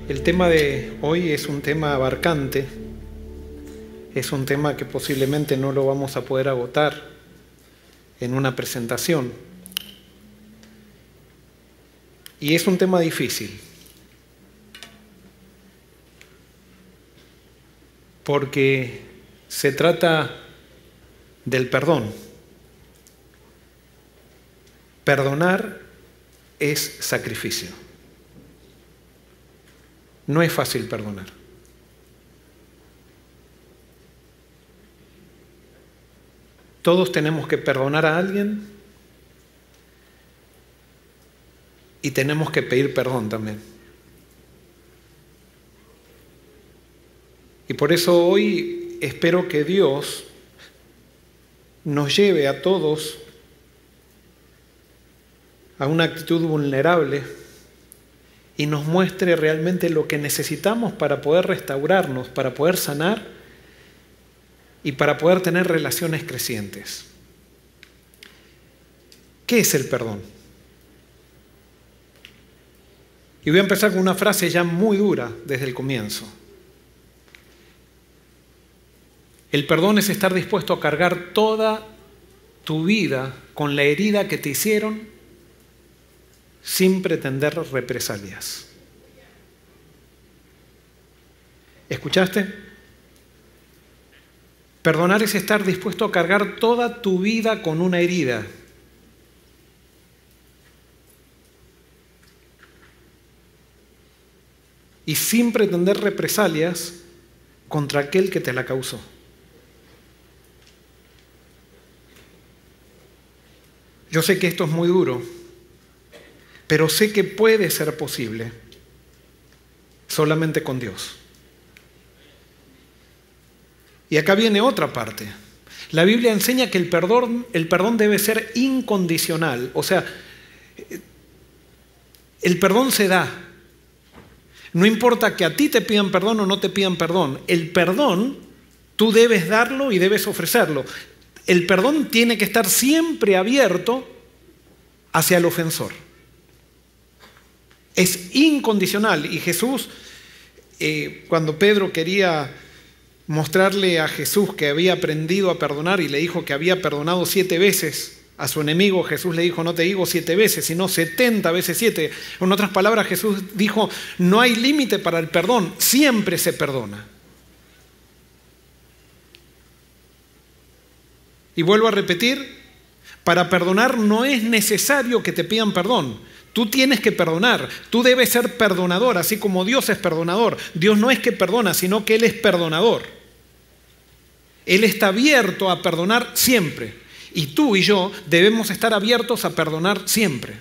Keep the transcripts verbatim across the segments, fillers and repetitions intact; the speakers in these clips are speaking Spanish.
El tema de hoy es un tema abarcante, es un tema que posiblemente no lo vamos a poder agotar en una presentación. Y es un tema difícil, porque se trata del perdón. Perdonar es sacrificio. No es fácil perdonar. Todos tenemos que perdonar a alguien y tenemos que pedir perdón también. Y por eso hoy espero que Dios nos lleve a todos a una actitud vulnerable y nos muestre realmente lo que necesitamos para poder restaurarnos, para poder sanar y para poder tener relaciones crecientes. ¿Qué es el perdón? Y voy a empezar con una frase ya muy dura desde el comienzo. El perdón es estar dispuesto a cargar toda tu vida con la herida que te hicieron sin pretender represalias. ¿Escuchaste? Perdonar es estar dispuesto a cargar toda tu vida con una herida. Y sin pretender represalias contra aquel que te la causó. Yo sé que esto es muy duro, pero sé que puede ser posible solamente con Dios. Y acá viene otra parte. La Biblia enseña que el perdón, el perdón debe ser incondicional. O sea, el perdón se da. No importa que a ti te pidan perdón o no te pidan perdón. El perdón, tú debes darlo y debes ofrecerlo. El perdón tiene que estar siempre abierto hacia el ofensor. Es incondicional. Y Jesús, eh, cuando Pedro quería mostrarle a Jesús que había aprendido a perdonar y le dijo que había perdonado siete veces a su enemigo, Jesús le dijo, no te digo siete veces, sino setenta veces siete. En otras palabras, Jesús dijo, no hay límite para el perdón, siempre se perdona. Y vuelvo a repetir, para perdonar no es necesario que te pidan perdón. Tú tienes que perdonar, tú debes ser perdonador, así como Dios es perdonador. Dios no es que perdona, sino que Él es perdonador. Él está abierto a perdonar siempre. Y tú y yo debemos estar abiertos a perdonar siempre.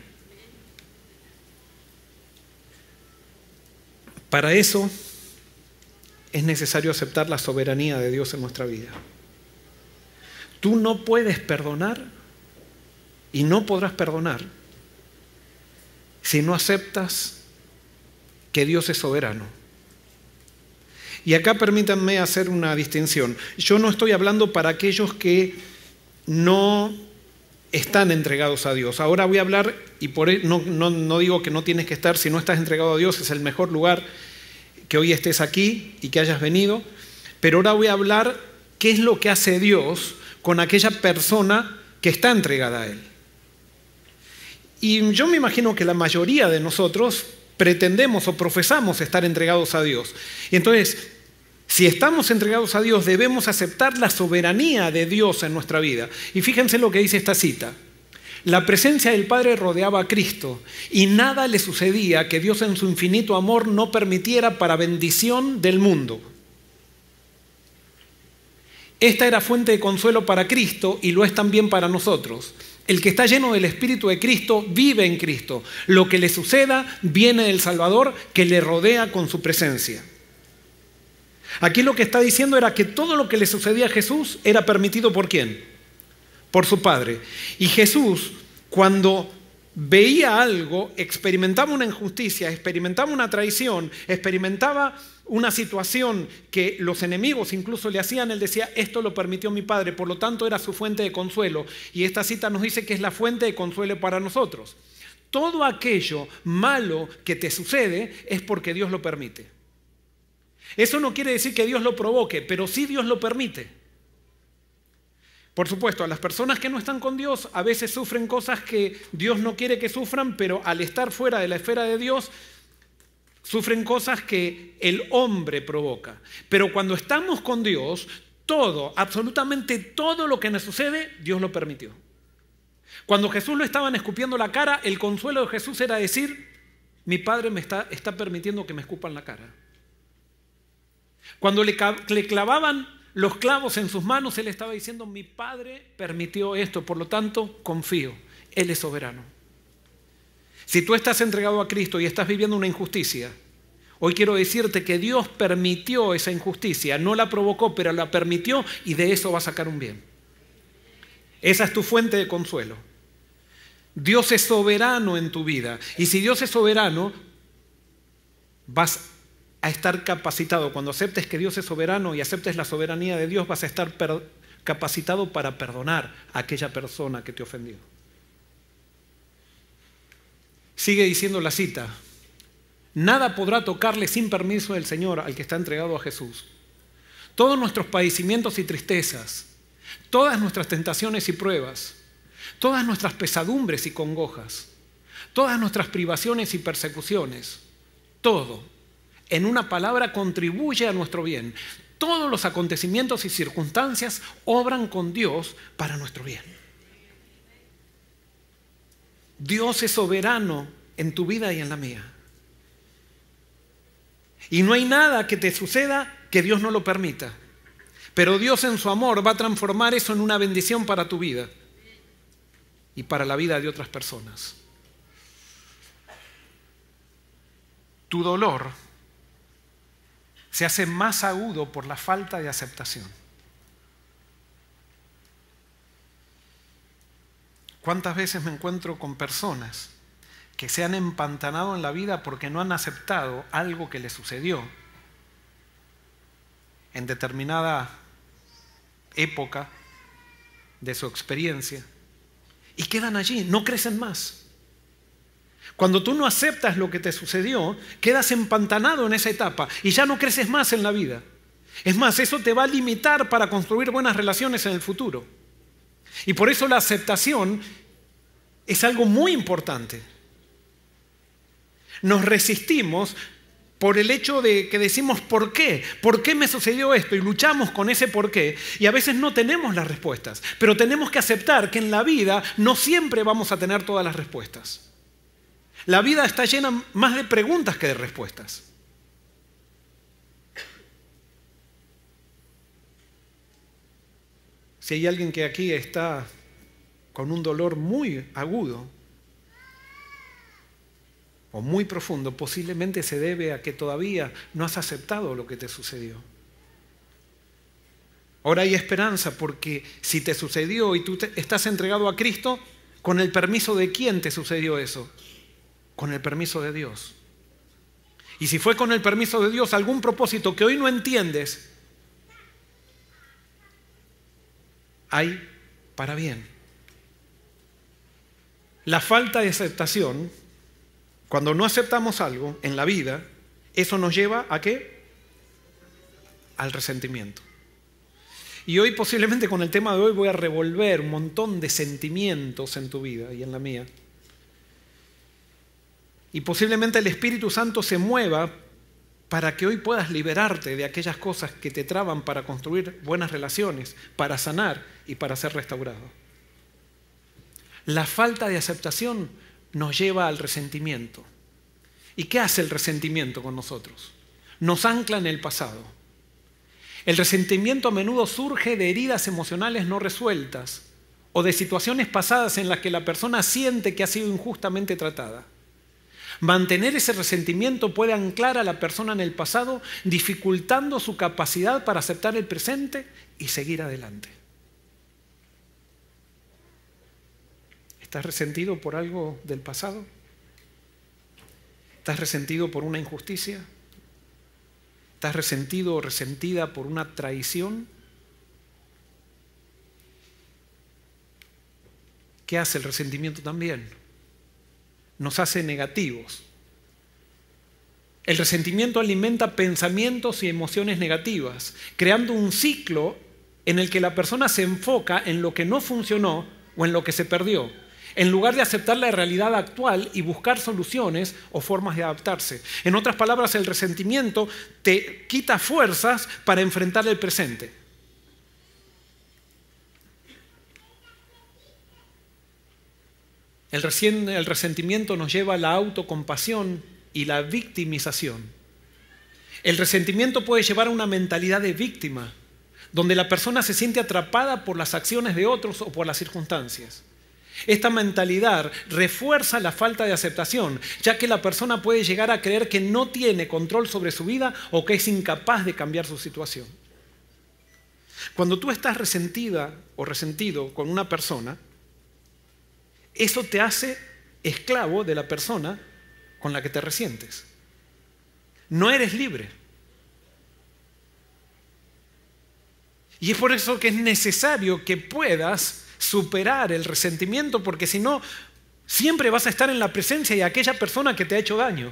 Para eso es necesario aceptar la soberanía de Dios en nuestra vida. Tú no puedes perdonar y no podrás perdonar si no aceptas que Dios es soberano. Y acá permítanme hacer una distinción. Yo no estoy hablando para aquellos que no están entregados a Dios. Ahora voy a hablar, y por no, no, no digo que no tienes que estar, si no estás entregado a Dios es el mejor lugar que hoy estés aquí y que hayas venido, pero ahora voy a hablar qué es lo que hace Dios con aquella persona que está entregada a Él. Y yo me imagino que la mayoría de nosotros pretendemos o profesamos estar entregados a Dios. Y entonces, si estamos entregados a Dios, debemos aceptar la soberanía de Dios en nuestra vida. Y fíjense lo que dice esta cita. La presencia del Padre rodeaba a Cristo y nada le sucedía que Dios en su infinito amor no permitiera para bendición del mundo. Esta era fuente de consuelo para Cristo y lo es también para nosotros. El que está lleno del Espíritu de Cristo vive en Cristo. Lo que le suceda viene del Salvador que le rodea con su presencia. Aquí lo que está diciendo era que todo lo que le sucedía a Jesús era permitido ¿por quién? Por su Padre. Y Jesús, cuando veía algo, experimentaba una injusticia, experimentaba una traición, experimentaba una situación que los enemigos incluso le hacían, él decía, esto lo permitió mi Padre, por lo tanto era su fuente de consuelo. Y esta cita nos dice que es la fuente de consuelo para nosotros. Todo aquello malo que te sucede es porque Dios lo permite. Eso no quiere decir que Dios lo provoque, pero sí Dios lo permite. Por supuesto, a las personas que no están con Dios a veces sufren cosas que Dios no quiere que sufran, pero al estar fuera de la esfera de Dios, sufren cosas que el hombre provoca. Pero cuando estamos con Dios, todo, absolutamente todo lo que nos sucede, Dios lo permitió. Cuando Jesús lo estaban escupiendo la cara, el consuelo de Jesús era decir, mi Padre me está, está permitiendo que me escupan la cara. Cuando le, le clavaban los clavos en sus manos, Él estaba diciendo, mi Padre permitió esto, por lo tanto, confío, Él es soberano. Si tú estás entregado a Cristo y estás viviendo una injusticia, hoy quiero decirte que Dios permitió esa injusticia, no la provocó, pero la permitió y de eso va a sacar un bien. Esa es tu fuente de consuelo. Dios es soberano en tu vida y si Dios es soberano, vas a estar capacitado. Cuando aceptes que Dios es soberano y aceptes la soberanía de Dios, vas a estar capacitado para perdonar a aquella persona que te ofendió. Sigue diciendo la cita, nada podrá tocarle sin permiso del Señor al que está entregado a Jesús. Todos nuestros padecimientos y tristezas, todas nuestras tentaciones y pruebas, todas nuestras pesadumbres y congojas, todas nuestras privaciones y persecuciones, todo, en una palabra, contribuye a nuestro bien. Todos los acontecimientos y circunstancias obran con Dios para nuestro bien. Dios es soberano en tu vida y en la mía. Y no hay nada que te suceda que Dios no lo permita. Pero Dios en su amor va a transformar eso en una bendición para tu vida y para la vida de otras personas. Tu dolor se hace más agudo por la falta de aceptación. ¿Cuántas veces me encuentro con personas que se han empantanado en la vida porque no han aceptado algo que les sucedió en determinada época de su experiencia y quedan allí, no crecen más? Cuando tú no aceptas lo que te sucedió, quedas empantanado en esa etapa y ya no creces más en la vida. Es más, eso te va a limitar para construir buenas relaciones en el futuro. Y por eso la aceptación es algo muy importante. Nos resistimos por el hecho de que decimos ¿por qué? ¿Por qué me sucedió esto? Y luchamos con ese por qué. Y a veces no tenemos las respuestas. Pero tenemos que aceptar que en la vida no siempre vamos a tener todas las respuestas. La vida está llena más de preguntas que de respuestas. Si hay alguien que aquí está con un dolor muy agudo o muy profundo, posiblemente se debe a que todavía no has aceptado lo que te sucedió. Ahora hay esperanza porque si te sucedió y tú te estás entregado a Cristo, ¿con el permiso de quién te sucedió eso? Con el permiso de Dios. Y si fue con el permiso de Dios algún propósito que hoy no entiendes, hay para bien. La falta de aceptación, cuando no aceptamos algo en la vida, eso nos lleva ¿a qué? Al resentimiento. Y hoy posiblemente con el tema de hoy voy a revolver un montón de sentimientos en tu vida y en la mía. Y posiblemente el Espíritu Santo se mueva para que hoy puedas liberarte de aquellas cosas que te traban para construir buenas relaciones, para sanar y para ser restaurado. La falta de aceptación nos lleva al resentimiento. ¿Y qué hace el resentimiento con nosotros? Nos ancla en el pasado. El resentimiento a menudo surge de heridas emocionales no resueltas o de situaciones pasadas en las que la persona siente que ha sido injustamente tratada. Mantener ese resentimiento puede anclar a la persona en el pasado, dificultando su capacidad para aceptar el presente y seguir adelante. ¿Estás resentido por algo del pasado? ¿Estás resentido por una injusticia? ¿Estás resentido o resentida por una traición? ¿Qué hace el resentimiento también? nos hace negativos. El resentimiento alimenta pensamientos y emociones negativas, creando un ciclo en el que la persona se enfoca en lo que no funcionó o en lo que se perdió, en lugar de aceptar la realidad actual y buscar soluciones o formas de adaptarse. En otras palabras, el resentimiento te quita fuerzas para enfrentar el presente. El, recién, el resentimiento nos lleva a la autocompasión y la victimización. El resentimiento puede llevar a una mentalidad de víctima, donde la persona se siente atrapada por las acciones de otros o por las circunstancias. Esta mentalidad refuerza la falta de aceptación, ya que la persona puede llegar a creer que no tiene control sobre su vida o que es incapaz de cambiar su situación. Cuando tú estás resentida o resentido con una persona, eso te hace esclavo de la persona con la que te resientes. No eres libre. Y es por eso que es necesario que puedas superar el resentimiento, porque si no, siempre vas a estar en la presencia de aquella persona que te ha hecho daño.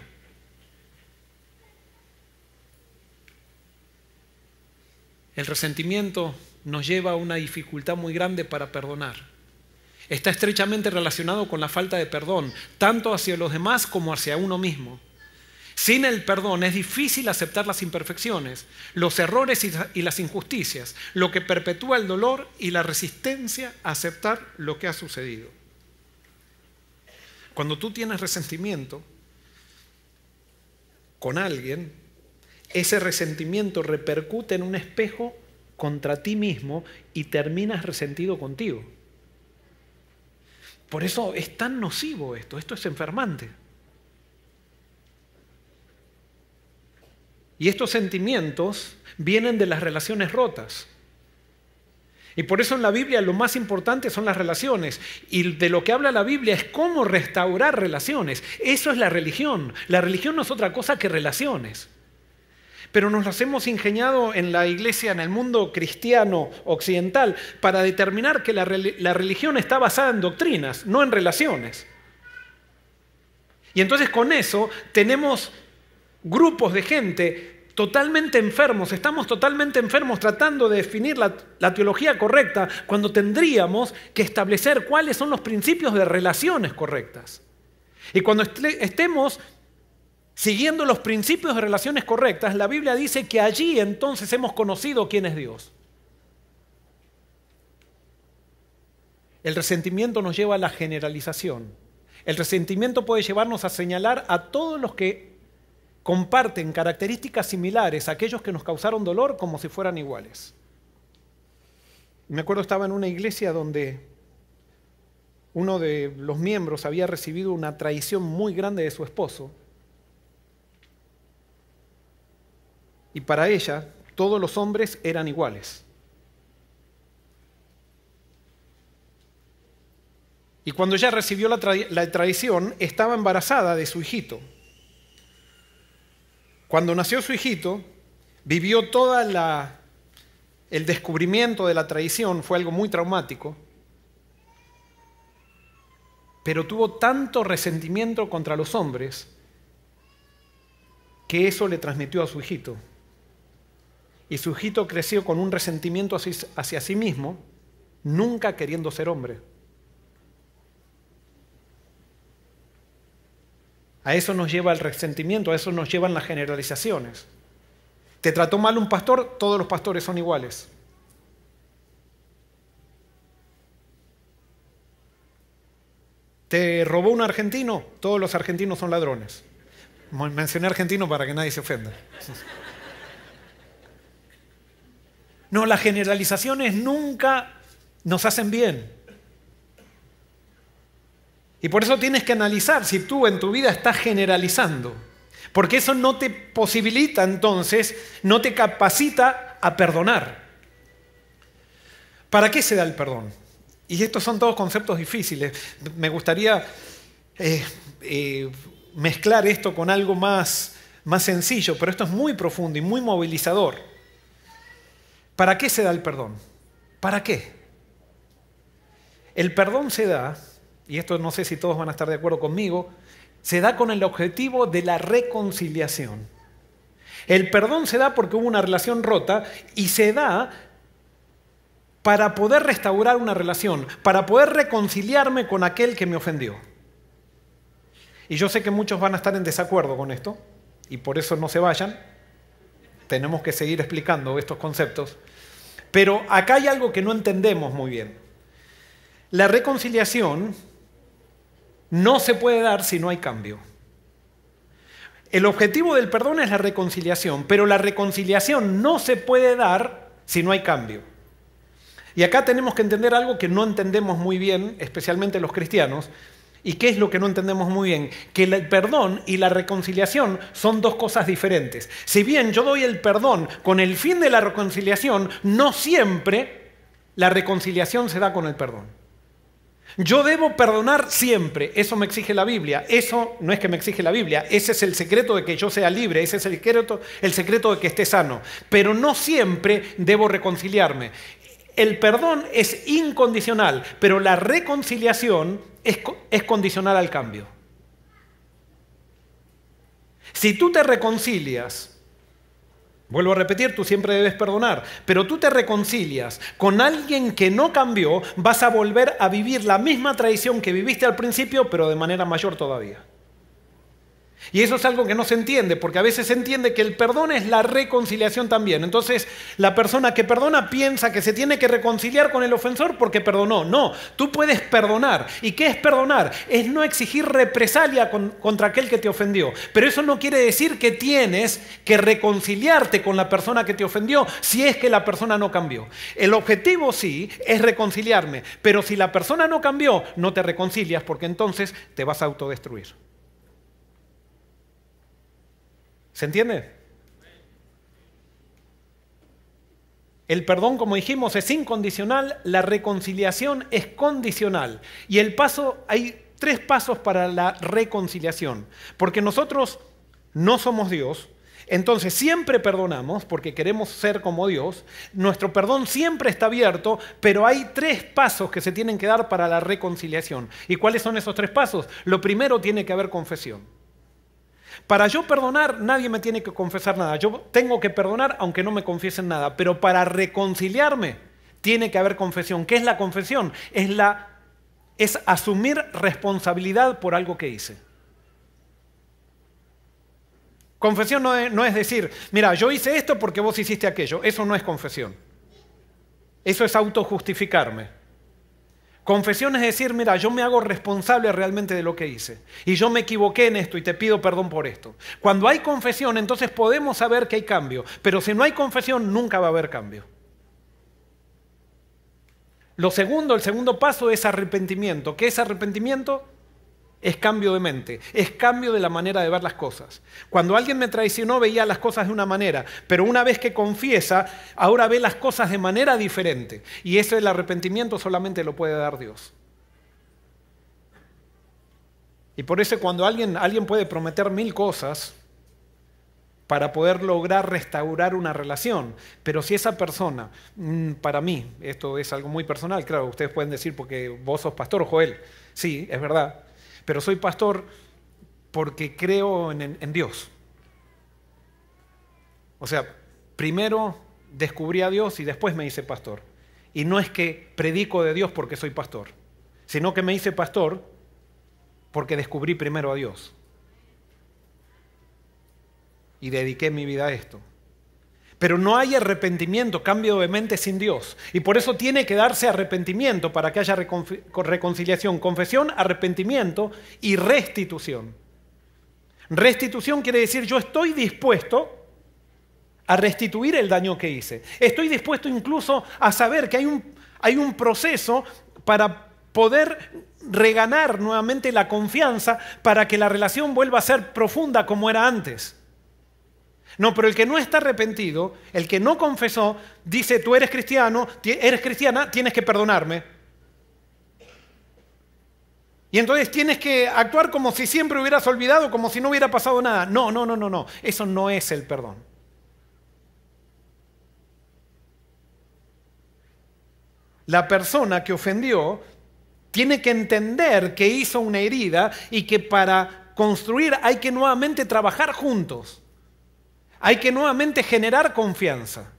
El resentimiento nos lleva a una dificultad muy grande para perdonar. Está estrechamente relacionado con la falta de perdón, tanto hacia los demás como hacia uno mismo. Sin el perdón es difícil aceptar las imperfecciones, los errores y las injusticias, lo que perpetúa el dolor y la resistencia a aceptar lo que ha sucedido. Cuando tú tienes resentimiento con alguien, ese resentimiento repercute en un espejo contra ti mismo y terminas resentido contigo. Por eso es tan nocivo esto, esto es enfermante. Y estos sentimientos vienen de las relaciones rotas. Y por eso en la Biblia lo más importante son las relaciones. Y de lo que habla la Biblia es cómo restaurar relaciones. Eso es la religión. La religión no es otra cosa que relaciones. Pero nos las hemos ingeniado en la iglesia, en el mundo cristiano occidental, para determinar que la, la religión está basada en doctrinas, no en relaciones. Y entonces con eso tenemos grupos de gente totalmente enfermos, estamos totalmente enfermos tratando de definir la, la teología correcta cuando tendríamos que establecer cuáles son los principios de relaciones correctas. Y cuando est- estemos siguiendo los principios de relaciones correctas, la Biblia dice que allí entonces hemos conocido quién es Dios. El resentimiento nos lleva a la generalización. El resentimiento puede llevarnos a señalar a todos los que comparten características similares a aquellos que nos causaron dolor como si fueran iguales. Me acuerdo, estaba en una iglesia donde uno de los miembros había recibido una traición muy grande de su esposo. Y para ella, todos los hombres eran iguales. Y cuando ella recibió la, tra- la traición, estaba embarazada de su hijito. Cuando nació su hijito, vivió todo el descubrimiento de la traición, fue algo muy traumático, pero tuvo tanto resentimiento contra los hombres que eso le transmitió a su hijito. Y su hijito creció con un resentimiento hacia, hacia sí mismo, nunca queriendo ser hombre. A eso nos lleva el resentimiento, a eso nos llevan las generalizaciones. ¿Te trató mal un pastor? Todos los pastores son iguales. ¿Te robó un argentino? Todos los argentinos son ladrones. Mencioné argentino para que nadie se ofenda. No, las generalizaciones nunca nos hacen bien. Y por eso tienes que analizar si tú en tu vida estás generalizando. Porque eso no te posibilita entonces, no te capacita a perdonar. ¿Para qué se da el perdón? Y estos son todos conceptos difíciles. Me gustaría eh, eh, mezclar esto con algo más, más sencillo, pero esto es muy profundo y muy movilizador. ¿Para qué se da el perdón? ¿Para qué? El perdón se da y esto no sé si todos van a estar de acuerdo conmigo, se da con el objetivo de la reconciliación. El perdón se da porque hubo una relación rota y se da para poder restaurar una relación, para poder reconciliarme con aquel que me ofendió. Y yo sé que muchos van a estar en desacuerdo con esto, y por eso no se vayan. Tenemos que seguir explicando estos conceptos. Pero acá hay algo que no entendemos muy bien. La reconciliación no se puede dar si no hay cambio. El objetivo del perdón es la reconciliación, pero la reconciliación no se puede dar si no hay cambio. Y acá tenemos que entender algo que no entendemos muy bien, especialmente los cristianos. ¿Y qué es lo que no entendemos muy bien? Que el perdón y la reconciliación son dos cosas diferentes. Si bien yo doy el perdón con el fin de la reconciliación, no siempre la reconciliación se da con el perdón. Yo debo perdonar siempre, eso me exige la Biblia. Eso no es que me exige la Biblia, ese es el secreto de que yo sea libre, ese es el secreto, el secreto de que esté sano. Pero no siempre debo reconciliarme. El perdón es incondicional, pero la reconciliación es, es condicional al cambio. Si tú te reconcilias, vuelvo a repetir, tú siempre debes perdonar, pero tú te reconcilias con alguien que no cambió, vas a volver a vivir la misma traición que viviste al principio, pero de manera mayor todavía. Y eso es algo que no se entiende, porque a veces se entiende que el perdón es la reconciliación también. Entonces, la persona que perdona piensa que se tiene que reconciliar con el ofensor porque perdonó. No, tú puedes perdonar. ¿Y qué es perdonar? Es no exigir represalia con, contra aquel que te ofendió. Pero eso no quiere decir que tienes que reconciliarte con la persona que te ofendió si es que la persona no cambió. El objetivo sí es reconciliarme, pero si la persona no cambió, no te reconcilias porque entonces te vas a autodestruir. ¿Se entiende? El perdón, como dijimos, es incondicional, la reconciliación es condicional. Y el paso, hay tres pasos para la reconciliación. Porque nosotros no somos Dios, entonces siempre perdonamos porque queremos ser como Dios. Nuestro perdón siempre está abierto, pero hay tres pasos que se tienen que dar para la reconciliación. ¿Y cuáles son esos tres pasos? Lo primero, tiene que haber confesión. Para yo perdonar, nadie me tiene que confesar nada. Yo tengo que perdonar aunque no me confiesen nada. Pero para reconciliarme, tiene que haber confesión. ¿Qué es la confesión? Es, la, es asumir responsabilidad por algo que hice. Confesión no es, no es decir, mira, yo hice esto porque vos hiciste aquello. Eso no es confesión. Eso es autojustificarme. Confesión es decir, mira, yo me hago responsable realmente de lo que hice. Y yo me equivoqué en esto y te pido perdón por esto. Cuando hay confesión, entonces podemos saber que hay cambio. Pero si no hay confesión, nunca va a haber cambio. Lo segundo, el segundo paso es arrepentimiento. ¿Qué es arrepentimiento? Es cambio de mente, es cambio de la manera de ver las cosas. Cuando alguien me traicionó veía las cosas de una manera, pero una vez que confiesa, ahora ve las cosas de manera diferente. Y ese el arrepentimiento solamente lo puede dar Dios. Y por eso cuando alguien, alguien puede prometer mil cosas para poder lograr restaurar una relación, pero si esa persona, para mí, esto es algo muy personal, claro, ustedes pueden decir porque vos sos pastor, Joel, sí, es verdad. Pero soy pastor porque creo en, en, en Dios. O sea, primero descubrí a Dios y después me hice pastor. Y no es que predico de Dios porque soy pastor, sino que me hice pastor porque descubrí primero a Dios. Y dediqué mi vida a esto. Pero no hay arrepentimiento, cambio de mente sin Dios. Y por eso tiene que darse arrepentimiento para que haya reconciliación. Confesión, arrepentimiento y restitución. Restitución quiere decir yo estoy dispuesto a restituir el daño que hice. Estoy dispuesto incluso a saber que hay un, hay un proceso para poder reganar nuevamente la confianza para que la relación vuelva a ser profunda como era antes. No, pero el que no está arrepentido, el que no confesó, dice, tú eres cristiano, eres cristiana, tienes que perdonarme. Y entonces tienes que actuar como si siempre hubieras olvidado, como si no hubiera pasado nada. No, no, no, no, no. Eso no es el perdón. La persona que ofendió Tiene que entender que hizo una herida y que para construir hay que nuevamente trabajar juntos. Hay que nuevamente generar confianza.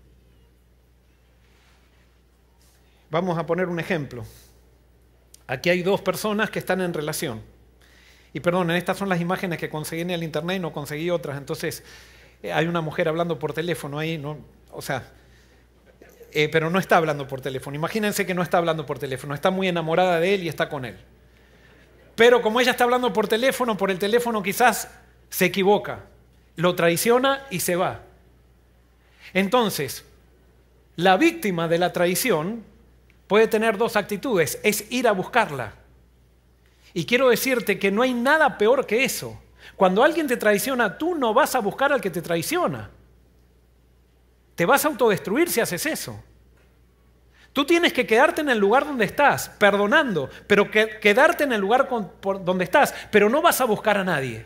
Vamos a poner un ejemplo. Aquí hay dos personas que están en relación. Y perdón, estas son las imágenes que conseguí en el internet y no conseguí otras. Entonces, eh, hay una mujer hablando por teléfono ahí, ¿no? O sea, eh, pero no está hablando por teléfono. Imagínense que no está hablando por teléfono. Está muy enamorada de él y está con él. Pero como ella está hablando por teléfono, por el teléfono quizás se equivoca. Lo traiciona y se va. Entonces, la víctima de la traición puede tener dos actitudes. Es ir a buscarla. Y quiero decirte que no hay nada peor que eso. Cuando alguien te traiciona, tú no vas a buscar al que te traiciona. Te vas a autodestruir si haces eso. Tú tienes que quedarte en el lugar donde estás, perdonando, pero que, quedarte en el lugar con, por donde estás, pero no vas a buscar a nadie.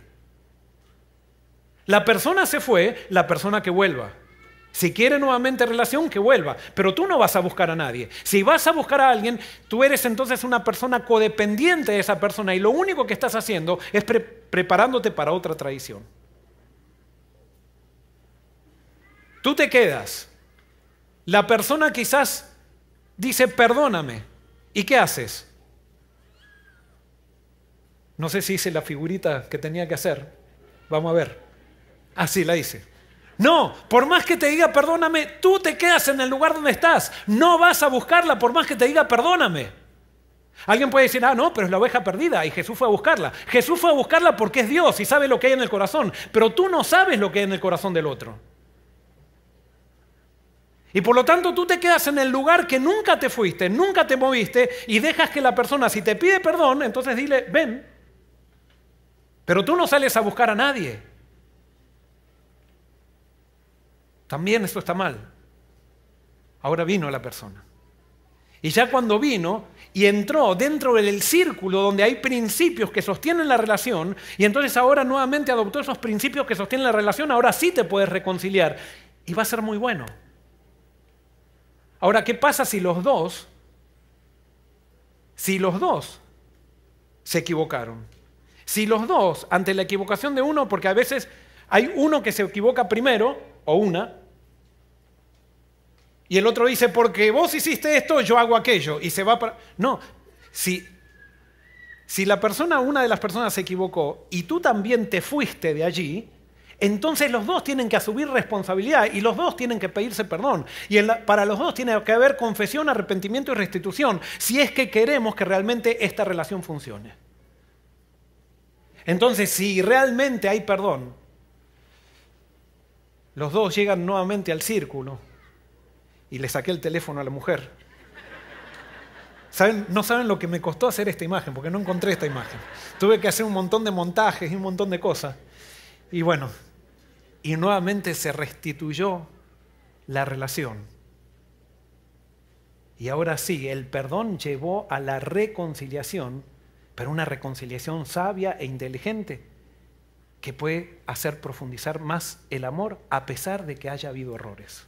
La persona se fue, la persona que vuelva. Si quiere nuevamente relación, que vuelva. Pero tú no vas a buscar a nadie. Si vas a buscar a alguien, tú eres entonces una persona codependiente de esa persona y lo único que estás haciendo es pre- preparándote para otra traición. Tú te quedas. La persona quizás dice, perdóname. ¿Y qué haces? No sé si hice la figurita que tenía que hacer. Vamos a ver. Así la hice. No, por más que te diga perdóname, tú te quedas en el lugar donde estás. No vas a buscarla por más que te diga perdóname. Alguien puede decir, ah, no, pero es la oveja perdida y Jesús fue a buscarla. Jesús fue a buscarla porque es Dios y sabe lo que hay en el corazón, pero tú no sabes lo que hay en el corazón del otro. Y por lo tanto tú te quedas en el lugar que nunca te fuiste, nunca te moviste y dejas que la persona, si te pide perdón, entonces dile, ven. Pero tú no sales a buscar a nadie. También esto está mal. Ahora vino la persona. Y ya cuando vino y entró dentro del círculo donde hay principios que sostienen la relación, y entonces ahora nuevamente adoptó esos principios que sostienen la relación, ahora sí te puedes reconciliar. Y va a ser muy bueno. Ahora, ¿qué pasa si los dos, si los dos se equivocaron? Si los dos, ante la equivocación de uno, porque a veces hay uno que se equivoca primero, o una, y el otro dice, porque vos hiciste esto, yo hago aquello, y se va para... No, si, si la persona, una de las personas se equivocó, y tú también te fuiste de allí, entonces los dos tienen que asumir responsabilidad, y los dos tienen que pedirse perdón. Y en la, para los dos tiene que haber confesión, arrepentimiento y restitución, si es que queremos que realmente esta relación funcione. Entonces, si realmente hay perdón, los dos llegan nuevamente al círculo, y le saqué el teléfono a la mujer. ¿Saben? No saben lo que me costó hacer esta imagen, porque no encontré esta imagen. Tuve que hacer un montón de montajes y un montón de cosas. Y bueno, y nuevamente se restituyó la relación. Y ahora sí, el perdón llevó a la reconciliación, pero una reconciliación sabia e inteligente que puede hacer profundizar más el amor a pesar de que haya habido errores.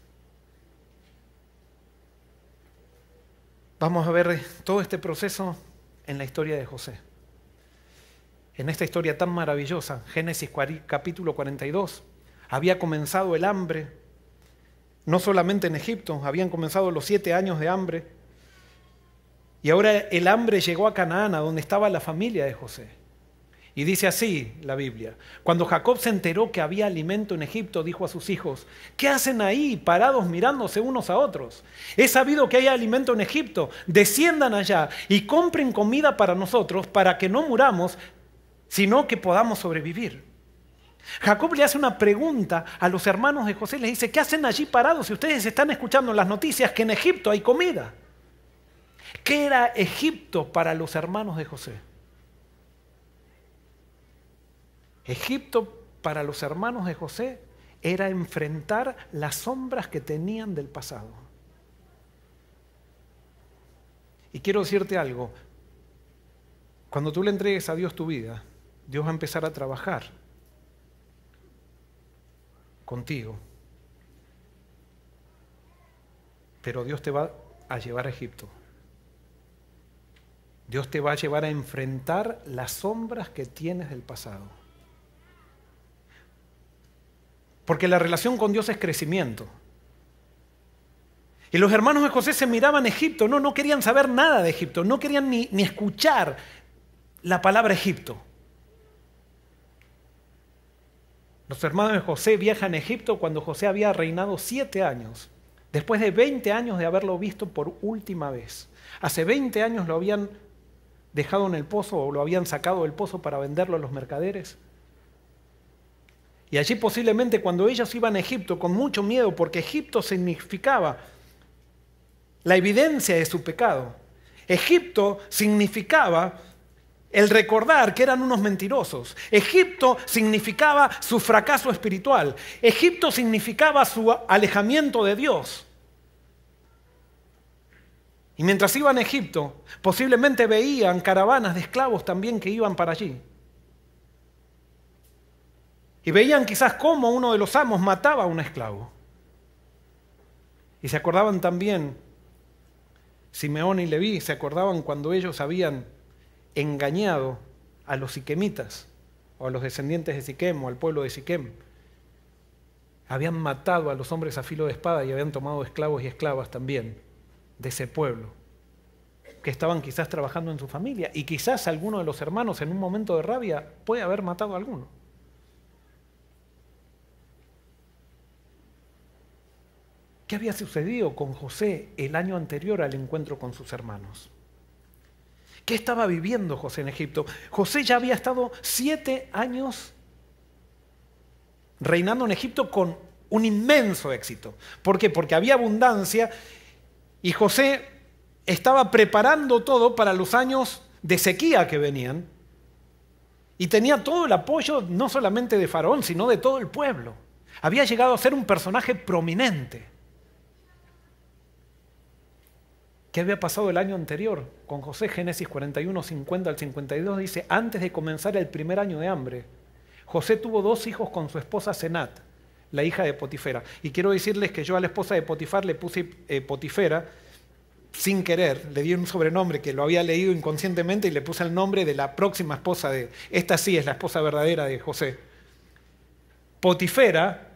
Vamos a ver todo este proceso en la historia de José. En esta historia tan maravillosa, Génesis capítulo cuarenta y dos, había comenzado el hambre, no solamente en Egipto, habían comenzado los siete años de hambre, y ahora el hambre llegó a Canaán, a donde estaba la familia de José. Y dice así la Biblia: cuando Jacob se enteró que había alimento en Egipto, dijo a sus hijos, ¿qué hacen ahí parados mirándose unos a otros? He sabido que hay alimento en Egipto, desciendan allá y compren comida para nosotros, para que no muramos, sino que podamos sobrevivir. Jacob le hace una pregunta a los hermanos de José, les dice, ¿qué hacen allí parados si ustedes están escuchando en las noticias que en Egipto hay comida? ¿Qué era Egipto para los hermanos de José? Egipto para los hermanos de José era enfrentar las sombras que tenían del pasado. Y quiero decirte algo, cuando tú le entregues a Dios tu vida, Dios va a empezar a trabajar contigo. Pero Dios te va a llevar a Egipto. Dios te va a llevar a enfrentar las sombras que tienes del pasado. Porque la relación con Dios es crecimiento. Y los hermanos de José se miraban a Egipto, no, no querían saber nada de Egipto, no querían ni, ni escuchar la palabra Egipto. Los hermanos de José viajan a Egipto cuando José había reinado siete años, después de veinte años de haberlo visto por última vez. Hace veinte años lo habían dejado en el pozo o lo habían sacado del pozo para venderlo a los mercaderes. Y allí posiblemente cuando ellos iban a Egipto con mucho miedo, porque Egipto significaba la evidencia de su pecado. Egipto significaba el recordar que eran unos mentirosos. Egipto significaba su fracaso espiritual. Egipto significaba su alejamiento de Dios. Y mientras iban a Egipto, posiblemente veían caravanas de esclavos también que iban para allí. Y veían quizás cómo uno de los amos mataba a un esclavo. Y se acordaban también, Simeón y Leví, se acordaban cuando ellos habían engañado a los siquemitas, o a los descendientes de Siquem, o al pueblo de Siquem. Habían matado a los hombres a filo de espada y habían tomado esclavos y esclavas también de ese pueblo, que estaban quizás trabajando en su familia, y quizás alguno de los hermanos en un momento de rabia puede haber matado a alguno. ¿Qué había sucedido con José el año anterior al encuentro con sus hermanos? ¿Qué estaba viviendo José en Egipto? José ya había estado siete años reinando en Egipto con un inmenso éxito. ¿Por qué? Porque había abundancia y José estaba preparando todo para los años de sequía que venían y tenía todo el apoyo no solamente de Faraón, sino de todo el pueblo. Había llegado a ser un personaje prominente. ¿Qué había pasado el año anterior con José? Génesis cuarenta y uno, cincuenta al cincuenta y dos dice, antes de comenzar el primer año de hambre, José tuvo dos hijos con su esposa Senat, la hija de Potifera. Y quiero decirles que yo a la esposa de Potifar le puse eh, Potifera sin querer, le di un sobrenombre que lo había leído inconscientemente y le puse el nombre de la próxima esposa de, esta sí es la esposa verdadera de José. Potifera,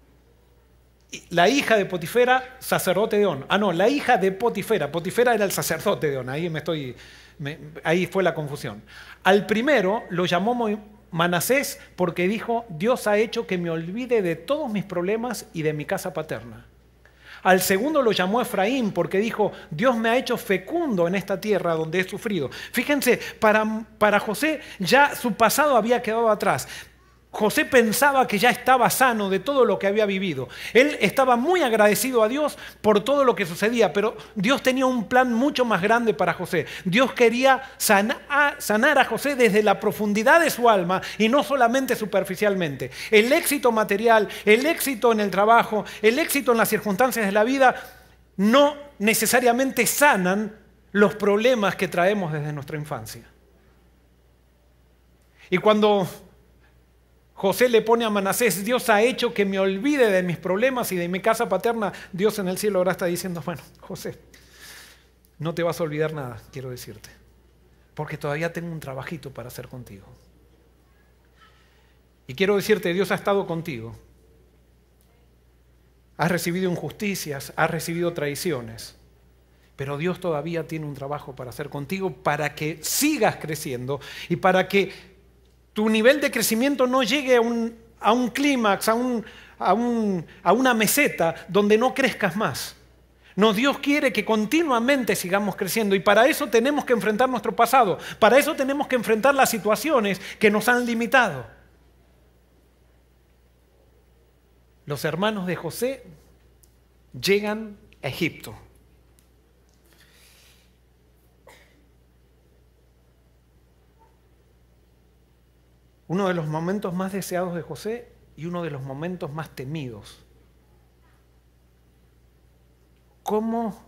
la hija de Potifera, sacerdote de On. Ah, no, la hija de Potifera. Potifera era el sacerdote de On. Ahí, me estoy, me, ahí fue la confusión. Al primero lo llamó Manasés porque dijo, Dios ha hecho que me olvide de todos mis problemas y de mi casa paterna. Al segundo lo llamó Efraín porque dijo, Dios me ha hecho fecundo en esta tierra donde he sufrido. Fíjense, para, para José ya su pasado había quedado atrás. José pensaba que ya estaba sano de todo lo que había vivido. Él estaba muy agradecido a Dios por todo lo que sucedía, pero Dios tenía un plan mucho más grande para José. Dios quería sanar, sanar a José desde la profundidad de su alma y no solamente superficialmente. El éxito material, el éxito en el trabajo, el éxito en las circunstancias de la vida no necesariamente sanan los problemas que traemos desde nuestra infancia. Y cuando José le pone a Manasés, Dios ha hecho que me olvide de mis problemas y de mi casa paterna, Dios en el cielo ahora está diciendo, bueno, José, no te vas a olvidar nada, quiero decirte, porque todavía tengo un trabajito para hacer contigo. Y quiero decirte, Dios ha estado contigo. Has recibido injusticias, has recibido traiciones, pero Dios todavía tiene un trabajo para hacer contigo para que sigas creciendo y para que tu nivel de crecimiento no llegue a un, a un clímax, a, un, a, un, a una meseta donde no crezcas más. No, Dios quiere que continuamente sigamos creciendo y para eso tenemos que enfrentar nuestro pasado. Para eso tenemos que enfrentar las situaciones que nos han limitado. Los hermanos de José llegan a Egipto. Uno de los momentos más deseados de José y uno de los momentos más temidos. ¿Cómo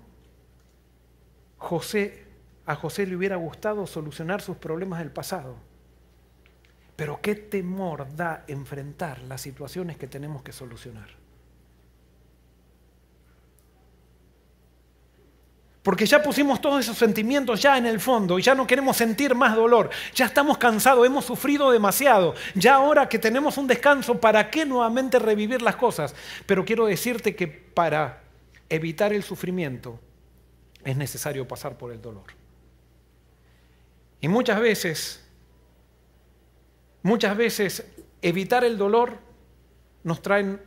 José, a José le hubiera gustado solucionar sus problemas del pasado? Pero qué temor da enfrentar las situaciones que tenemos que solucionar. Porque ya pusimos todos esos sentimientos ya en el fondo y ya no queremos sentir más dolor. Ya estamos cansados, hemos sufrido demasiado. Ya ahora que tenemos un descanso, ¿para qué nuevamente revivir las cosas? Pero quiero decirte que para evitar el sufrimiento es necesario pasar por el dolor. Y muchas veces, muchas veces evitar el dolor nos trae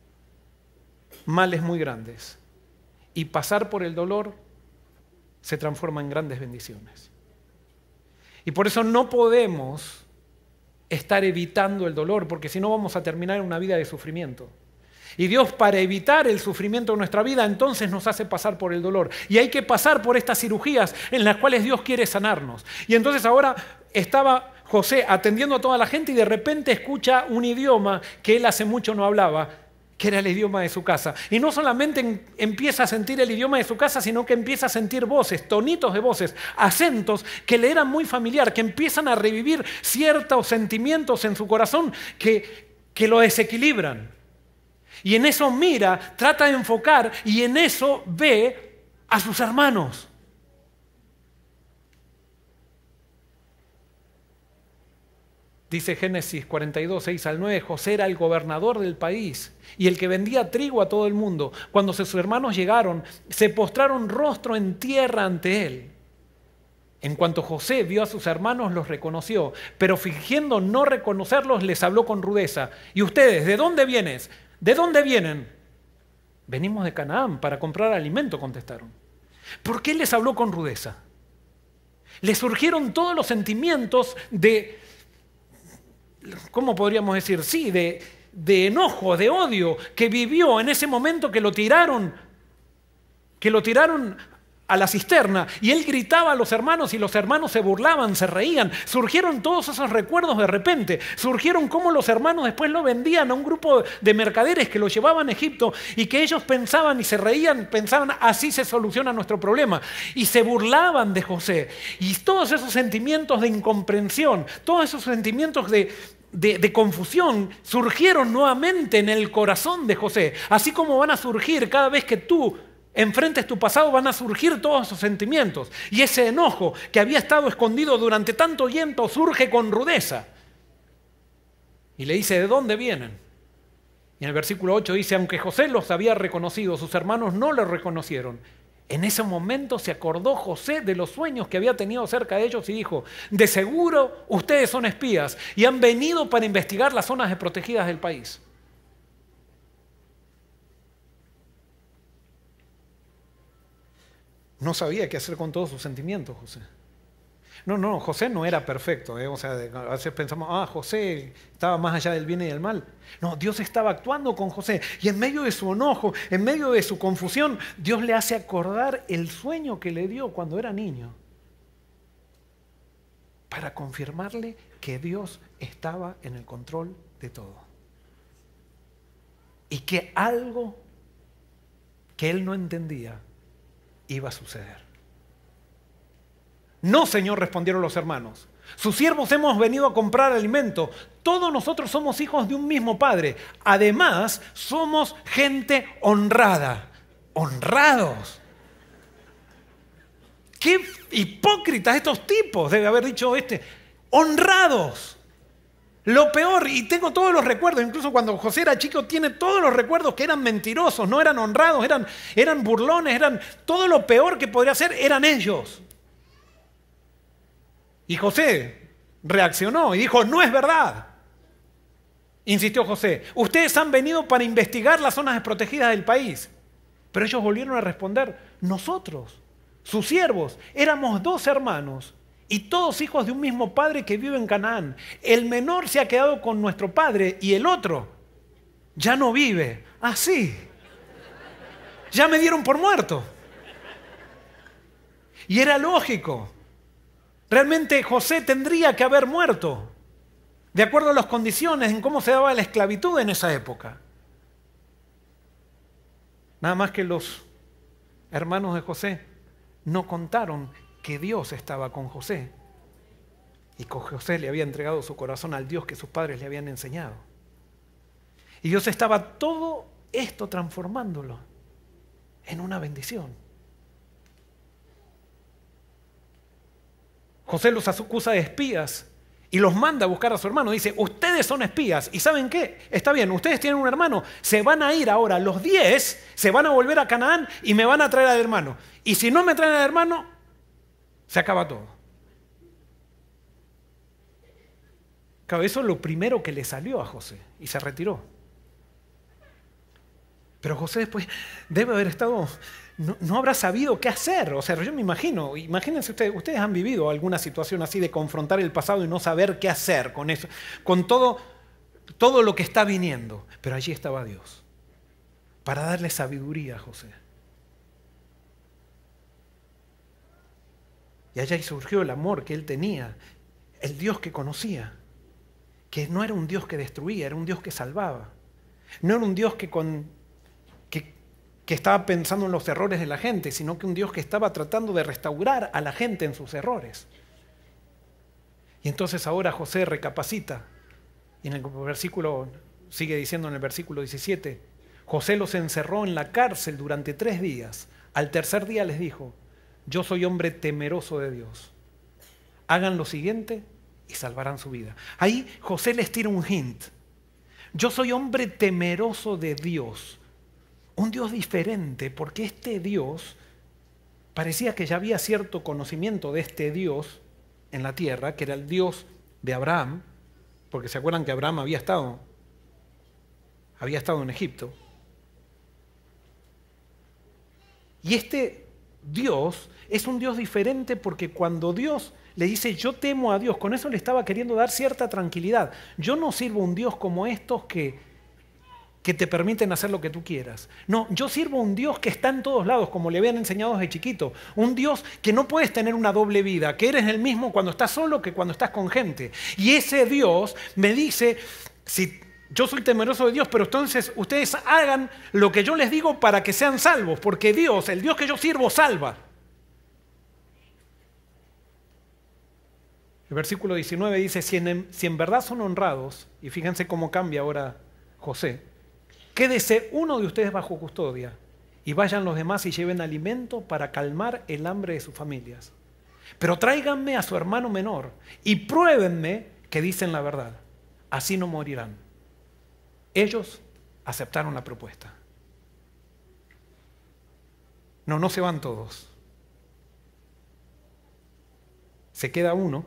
males muy grandes. Y pasar por el dolor se transforma en grandes bendiciones. Y por eso no podemos estar evitando el dolor, porque si no vamos a terminar en una vida de sufrimiento. Y Dios, para evitar el sufrimiento en nuestra vida, entonces nos hace pasar por el dolor. Y hay que pasar por estas cirugías en las cuales Dios quiere sanarnos. Y entonces ahora estaba José atendiendo a toda la gente y de repente escucha un idioma que él hace mucho no hablaba, que era el idioma de su casa. Y no solamente empieza a sentir el idioma de su casa, sino que empieza a sentir voces, tonitos de voces, acentos que le eran muy familiar, que empiezan a revivir ciertos sentimientos en su corazón que, que lo desequilibran. Y en eso mira, trata de enfocar y en eso ve a sus hermanos. Dice Génesis cuarenta y dos, seis al nueve, José era el gobernador del país y el que vendía trigo a todo el mundo. Cuando sus hermanos llegaron, se postraron rostro en tierra ante él. En cuanto José vio a sus hermanos, los reconoció, pero fingiendo no reconocerlos, les habló con rudeza. ¿Y ustedes, de dónde vienen? ¿De dónde vienen? Venimos de Canaán para comprar alimento, contestaron. ¿Por qué les habló con rudeza? Les surgieron todos los sentimientos de... ¿Cómo podríamos decir? Sí, de, de enojo, de odio que vivió en ese momento que lo tiraron, que lo tiraron a la cisterna y él gritaba a los hermanos y los hermanos se burlaban, se reían. Surgieron todos esos recuerdos de repente. Surgieron cómo los hermanos después lo vendían a un grupo de mercaderes que lo llevaban a Egipto y que ellos pensaban y se reían, pensaban así se soluciona nuestro problema. Y se burlaban de José. Y todos esos sentimientos de incomprensión, todos esos sentimientos de... De, de confusión surgieron nuevamente en el corazón de José, así como van a surgir cada vez que tú enfrentes tu pasado, van a surgir todos esos sentimientos y ese enojo que había estado escondido durante tanto tiempo surge con rudeza y le dice, ¿de dónde vienen? Y en el versículo ocho dice, aunque José los había reconocido, sus hermanos no lo reconocieron. En ese momento se acordó José de los sueños que había tenido cerca de ellos y dijo, de seguro ustedes son espías y han venido para investigar las zonas desprotegidas del país. No sabía qué hacer con todos sus sentimientos, José. No, no, José no era perfecto, ¿eh? O sea, a veces pensamos, ah, José estaba más allá del bien y del mal. No, Dios estaba actuando con José y en medio de su enojo, en medio de su confusión, Dios le hace acordar el sueño que le dio cuando era niño para confirmarle que Dios estaba en el control de todo y que algo que él no entendía iba a suceder. No, Señor, respondieron los hermanos. Sus siervos hemos venido a comprar alimento. Todos nosotros somos hijos de un mismo padre. Además, somos gente honrada. Honrados. Qué hipócritas estos tipos, debe haber dicho este. Honrados. Lo peor, y tengo todos los recuerdos, incluso cuando José era chico, tiene todos los recuerdos que eran mentirosos, no eran honrados, eran, eran burlones, eran todo lo peor que podría ser, eran ellos. Y José reaccionó y dijo, no es verdad. Insistió José, ustedes han venido para investigar las zonas desprotegidas del país. Pero ellos volvieron a responder, nosotros, sus siervos, éramos dos hermanos y todos hijos de un mismo padre que vive en Canaán. El menor se ha quedado con nuestro padre y el otro ya no vive. Así. Ya me dieron por muerto. Y era lógico. Realmente José tendría que haber muerto, de acuerdo a las condiciones en cómo se daba la esclavitud en esa época. Nada más que los hermanos de José no contaron que Dios estaba con José y que José le había entregado su corazón al Dios que sus padres le habían enseñado. Y Dios estaba todo esto transformándolo en una bendición. José los acusa de espías y los manda a buscar a su hermano. Dice, ustedes son espías. ¿Y saben qué? Está bien, ustedes tienen un hermano. Se van a ir ahora, los diez, se van a volver a Canaán y me van a traer al hermano. Y si no me traen al hermano, se acaba todo. Claro, eso es lo primero que le salió a José y se retiró. Pero José después debe haber estado, no, no habrá sabido qué hacer. O sea, yo me imagino, imagínense ustedes, ustedes han vivido alguna situación así de confrontar el pasado y no saber qué hacer con eso, con todo, todo lo que está viniendo. Pero allí estaba Dios, para darle sabiduría a José. Y allá surgió el amor que él tenía, el Dios que conocía, que no era un Dios que destruía, era un Dios que salvaba. No era un Dios que con... Que, que estaba pensando en los errores de la gente, sino que un Dios que estaba tratando de restaurar a la gente en sus errores. Y entonces ahora José recapacita, y en el versículo, sigue diciendo en el versículo diecisiete, José los encerró en la cárcel durante tres días. Al tercer día les dijo, yo soy hombre temeroso de Dios. Hagan lo siguiente y salvarán su vida. Ahí José les tira un hint. Yo soy hombre temeroso de Dios. Un Dios diferente, porque este Dios, parecía que ya había cierto conocimiento de este Dios en la tierra, que era el Dios de Abraham, porque se acuerdan que Abraham había estado, había estado en Egipto. Y este Dios es un Dios diferente porque cuando Dios le dice, yo temo a Dios, con eso le estaba queriendo dar cierta tranquilidad. Yo no sirvo a un Dios como estos que... que te permiten hacer lo que tú quieras. No, yo sirvo a un Dios que está en todos lados, como le habían enseñado desde chiquito. Un Dios que no puedes tener una doble vida, que eres el mismo cuando estás solo que cuando estás con gente. Y ese Dios me dice, si yo soy temeroso de Dios, pero entonces ustedes hagan lo que yo les digo para que sean salvos, porque Dios, el Dios que yo sirvo, salva. El versículo diecinueve dice, si en, si en verdad son honrados, y fíjense cómo cambia ahora José, quédese uno de ustedes bajo custodia y vayan los demás y lleven alimento para calmar el hambre de sus familias. Pero tráiganme a su hermano menor y pruébenme que dicen la verdad. Así no morirán. Ellos aceptaron la propuesta. No, no se van todos. Se queda uno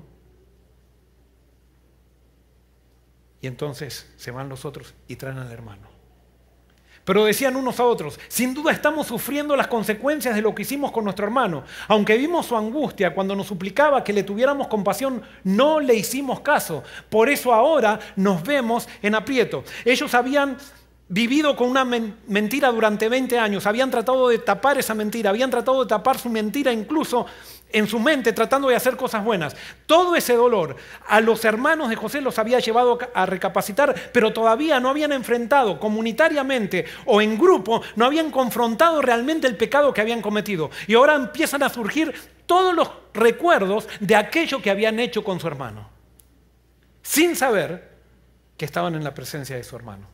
y entonces se van los otros y traen al hermano. Pero decían unos a otros, sin duda estamos sufriendo las consecuencias de lo que hicimos con nuestro hermano. Aunque vimos su angustia cuando nos suplicaba que le tuviéramos compasión, no le hicimos caso. Por eso ahora nos vemos en aprieto. Ellos habían vivido con una men- mentira durante veinte años, habían tratado de tapar esa mentira, habían tratado de tapar su mentira incluso en su mente, tratando de hacer cosas buenas. Todo ese dolor a los hermanos de José los había llevado a recapacitar, pero todavía no habían enfrentado comunitariamente o en grupo, no habían confrontado realmente el pecado que habían cometido. Y ahora empiezan a surgir todos los recuerdos de aquello que habían hecho con su hermano, sin saber que estaban en la presencia de su hermano.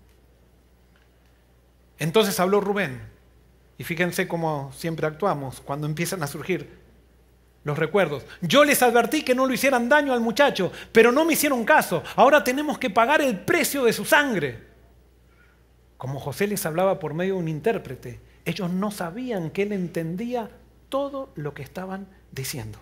Entonces habló Rubén, y fíjense cómo siempre actuamos cuando empiezan a surgir los recuerdos. Yo les advertí que no le hicieran daño al muchacho, pero no me hicieron caso. Ahora tenemos que pagar el precio de su sangre. Como José les hablaba por medio de un intérprete, ellos no sabían que él entendía todo lo que estaban diciendo.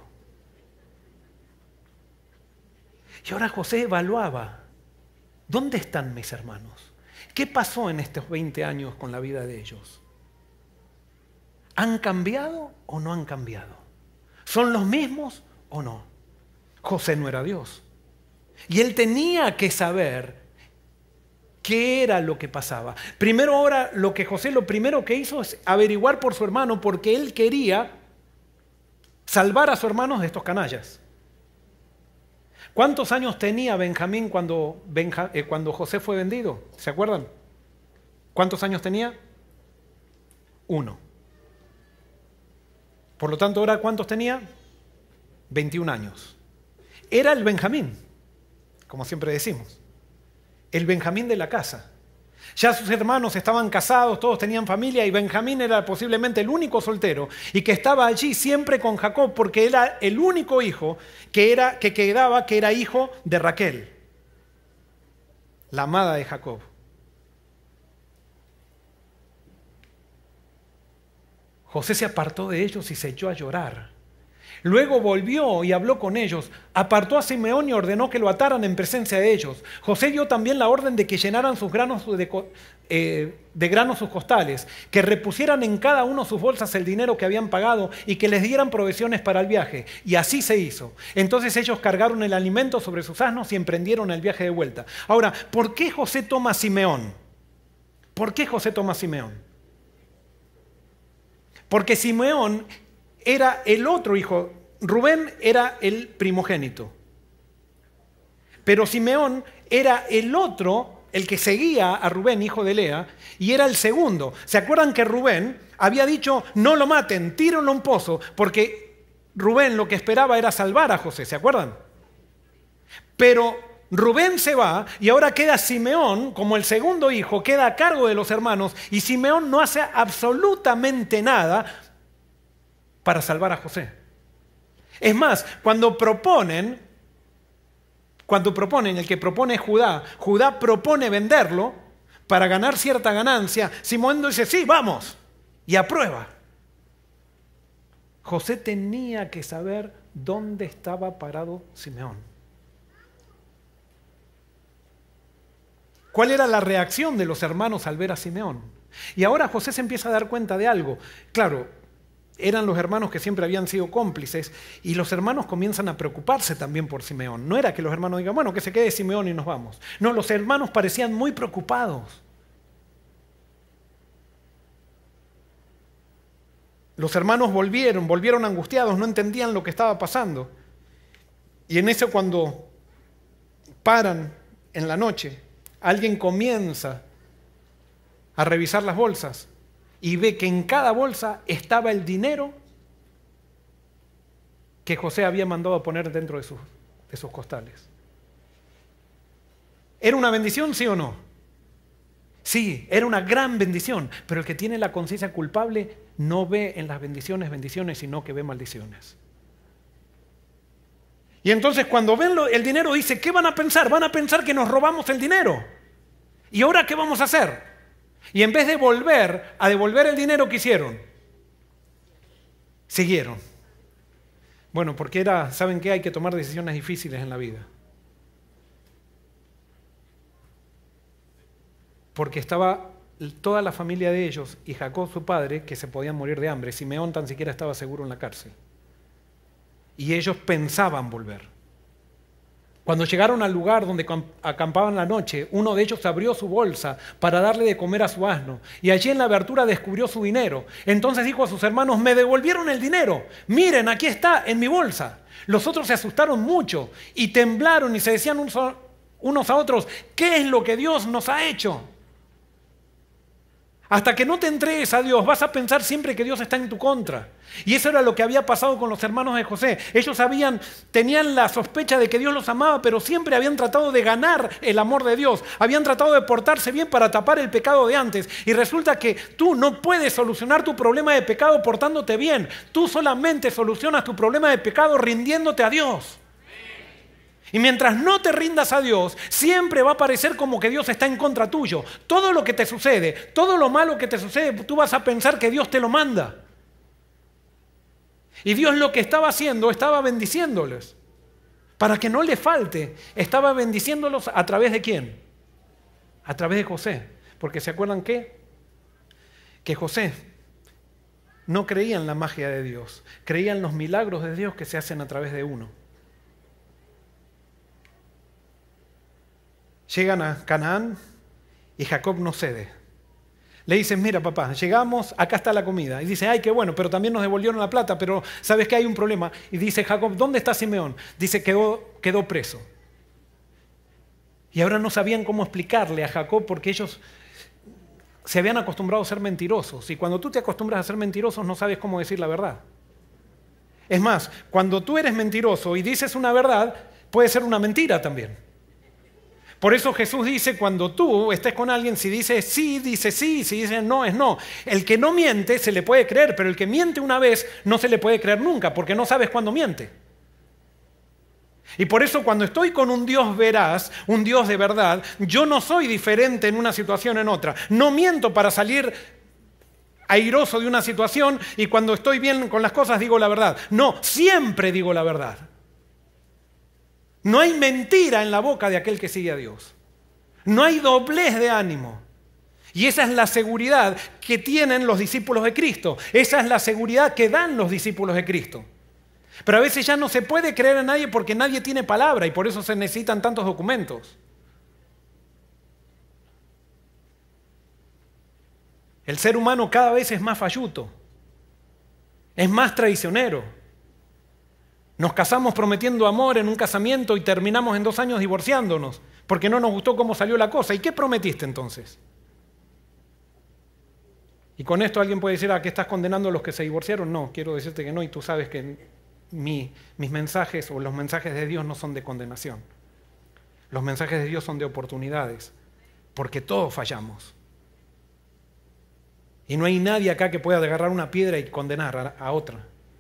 Y ahora José evaluaba, ¿dónde están mis hermanos? ¿Qué pasó en estos veinte años con la vida de ellos? ¿Han cambiado o no han cambiado? ¿Son los mismos o no? José no era Dios. Y él tenía que saber qué era lo que pasaba. Primero ahora lo que José lo primero que hizo es averiguar por su hermano, porque él quería salvar a su hermano de estos canallas. ¿Cuántos años tenía Benjamín cuando, Benja, eh, cuando José fue vendido? ¿Se acuerdan? ¿Cuántos años tenía? Uno. Por lo tanto, ¿ahora cuántos tenía? veintiún años. Era el Benjamín, como siempre decimos. El Benjamín de la casa. Ya sus hermanos estaban casados, todos tenían familia y Benjamín era posiblemente el único soltero y que estaba allí siempre con Jacob porque era el único hijo que, era, que quedaba que era hijo de Raquel, la amada de Jacob. José se apartó de ellos y se echó a llorar. Luego volvió y habló con ellos, apartó a Simeón y ordenó que lo ataran en presencia de ellos. José dio también la orden de que llenaran sus granos de, eh, de granos sus costales, que repusieran en cada uno sus bolsas el dinero que habían pagado y que les dieran provisiones para el viaje. Y así se hizo. Entonces ellos cargaron el alimento sobre sus asnos y emprendieron el viaje de vuelta. Ahora, ¿por qué José toma a Simeón? ¿Por qué José toma a Simeón? Porque Simeón era el otro hijo, Rubén era el primogénito, pero Simeón era el otro, el que seguía a Rubén, hijo de Lea, y era el segundo. ¿Se acuerdan que Rubén había dicho, no lo maten, tírenlo a un pozo? Porque Rubén lo que esperaba era salvar a José, ¿se acuerdan? Pero Rubén se va y ahora queda Simeón como el segundo hijo, queda a cargo de los hermanos, y Simeón no hace absolutamente nada para salvar a José. Es más, cuando proponen, cuando proponen, el que propone es Judá, Judá propone venderlo para ganar cierta ganancia, Simeón dice, sí, vamos, y aprueba. José tenía que saber dónde estaba parado Simeón. ¿Cuál era la reacción de los hermanos al ver a Simeón? Y ahora José se empieza a dar cuenta de algo. Claro, eran los hermanos que siempre habían sido cómplices y los hermanos comienzan a preocuparse también por Simeón. No era que los hermanos digan, bueno, que se quede Simeón y nos vamos. No, los hermanos parecían muy preocupados. Los hermanos volvieron, volvieron angustiados, no entendían lo que estaba pasando. Y en eso cuando paran en la noche, alguien comienza a revisar las bolsas y ve que en cada bolsa estaba el dinero que José había mandado a poner dentro de sus, de sus costales. ¿Era una bendición, sí o no? Sí, era una gran bendición, pero el que tiene la conciencia culpable no ve en las bendiciones bendiciones, sino que ve maldiciones. Y entonces cuando ven el dinero dice, ¿qué van a pensar? Van a pensar que nos robamos el dinero. ¿Y ahora qué vamos a hacer? Y en vez de volver a devolver el dinero que hicieron, siguieron. Bueno, porque era, ¿saben qué? Hay que tomar decisiones difíciles en la vida. Porque estaba toda la familia de ellos y Jacob su padre, que se podían morir de hambre. Simeón tan siquiera estaba seguro en la cárcel. Y ellos pensaban volver. Cuando llegaron al lugar donde acampaban la noche, uno de ellos abrió su bolsa para darle de comer a su asno, y allí en la abertura descubrió su dinero. Entonces dijo a sus hermanos, me devolvieron el dinero, miren, aquí está, en mi bolsa. Los otros se asustaron mucho y temblaron y se decían unos a otros, ¿qué es lo que Dios nos ha hecho? Hasta que no te entregues a Dios, vas a pensar siempre que Dios está en tu contra. Y eso era lo que había pasado con los hermanos de José. Ellos habían, tenían la sospecha de que Dios los amaba, pero siempre habían tratado de ganar el amor de Dios. Habían tratado de portarse bien para tapar el pecado de antes. Y resulta que tú no puedes solucionar tu problema de pecado portándote bien. Tú solamente solucionas tu problema de pecado rindiéndote a Dios. Y mientras no te rindas a Dios, siempre va a parecer como que Dios está en contra tuyo. Todo lo que te sucede, todo lo malo que te sucede, tú vas a pensar que Dios te lo manda. Y Dios lo que estaba haciendo, estaba bendiciéndoles. Para que no le falte, estaba bendiciéndolos a través de ¿quién? A través de José. Porque ¿se acuerdan qué? Que José no creía en la magia de Dios, creía en los milagros de Dios que se hacen a través de uno. Llegan a Canaán y Jacob no cede. Le dicen, mira papá, llegamos, acá está la comida. Y dice, ay, qué bueno, pero también nos devolvieron la plata, pero ¿sabes qué? Hay un problema. Y dice Jacob, ¿dónde está Simeón? Dice, quedó, quedó preso. Y ahora no sabían cómo explicarle a Jacob porque ellos se habían acostumbrado a ser mentirosos. Y cuando tú te acostumbras a ser mentirosos no sabes cómo decir la verdad. Es más, cuando tú eres mentiroso y dices una verdad, puede ser una mentira también. Por eso Jesús dice, cuando tú estés con alguien, si dices sí, dice sí, si dices no, es no. El que no miente se le puede creer, pero el que miente una vez no se le puede creer nunca, porque no sabes cuándo miente. Y por eso cuando estoy con un Dios veraz, un Dios de verdad, yo no soy diferente en una situación en otra. No miento para salir airoso de una situación y cuando estoy bien con las cosas digo la verdad. No, siempre digo la verdad. No hay mentira en la boca de aquel que sigue a Dios. No hay doblez de ánimo. Y esa es la seguridad que tienen los discípulos de Cristo. Esa es la seguridad que dan los discípulos de Cristo. Pero a veces ya no se puede creer en nadie porque nadie tiene palabra y por eso se necesitan tantos documentos. El ser humano cada vez es más falluto, es más traicionero. Nos casamos prometiendo amor en un casamiento y terminamos en dos años divorciándonos porque no nos gustó cómo salió la cosa. ¿Y qué prometiste entonces? Y con esto alguien puede decir, ¿a qué estás condenando a los que se divorciaron? No, quiero decirte que no, y tú sabes que mi, mis mensajes o los mensajes de Dios no son de condenación. Los mensajes de Dios son de oportunidades, porque todos fallamos. Y no hay nadie acá que pueda agarrar una piedra y condenar a, a otra.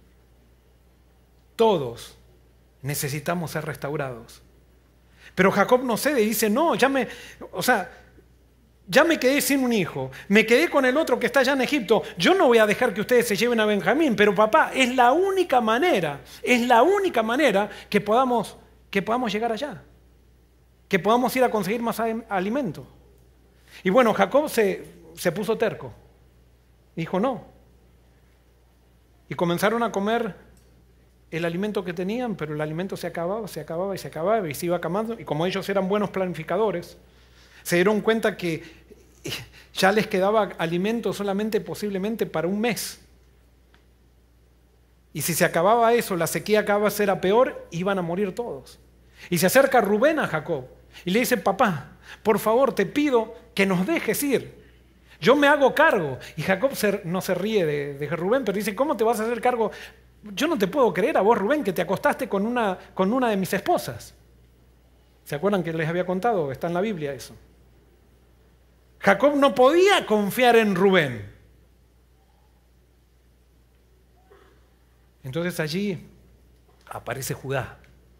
Todos necesitamos ser restaurados. Pero Jacob no cede y dice, no, ya me, o sea, ya me quedé sin un hijo, me quedé con el otro que está allá en Egipto, yo no voy a dejar que ustedes se lleven a Benjamín, pero papá, es la única manera, es la única manera que podamos, que podamos llegar allá, que podamos ir a conseguir más alimento. Y bueno, Jacob se, se puso terco, dijo no, y comenzaron a comer el alimento que tenían, pero el alimento se acababa, se acababa y se acababa y se iba acabando. Y como ellos eran buenos planificadores, se dieron cuenta que ya les quedaba alimento solamente posiblemente para un mes. Y si se acababa eso, la sequía cada vez era peor, iban a morir todos. Y se acerca Rubén a Jacob y le dice, papá, por favor te pido que nos dejes ir. Yo me hago cargo. Y Jacob se, no se ríe de, de Rubén, pero dice, ¿cómo te vas a hacer cargo? Yo no te puedo creer a vos, Rubén, que te acostaste con una, con una de mis esposas. ¿Se acuerdan que les había contado? Está en la Biblia eso. Jacob no podía confiar en Rubén. Entonces allí aparece Judá.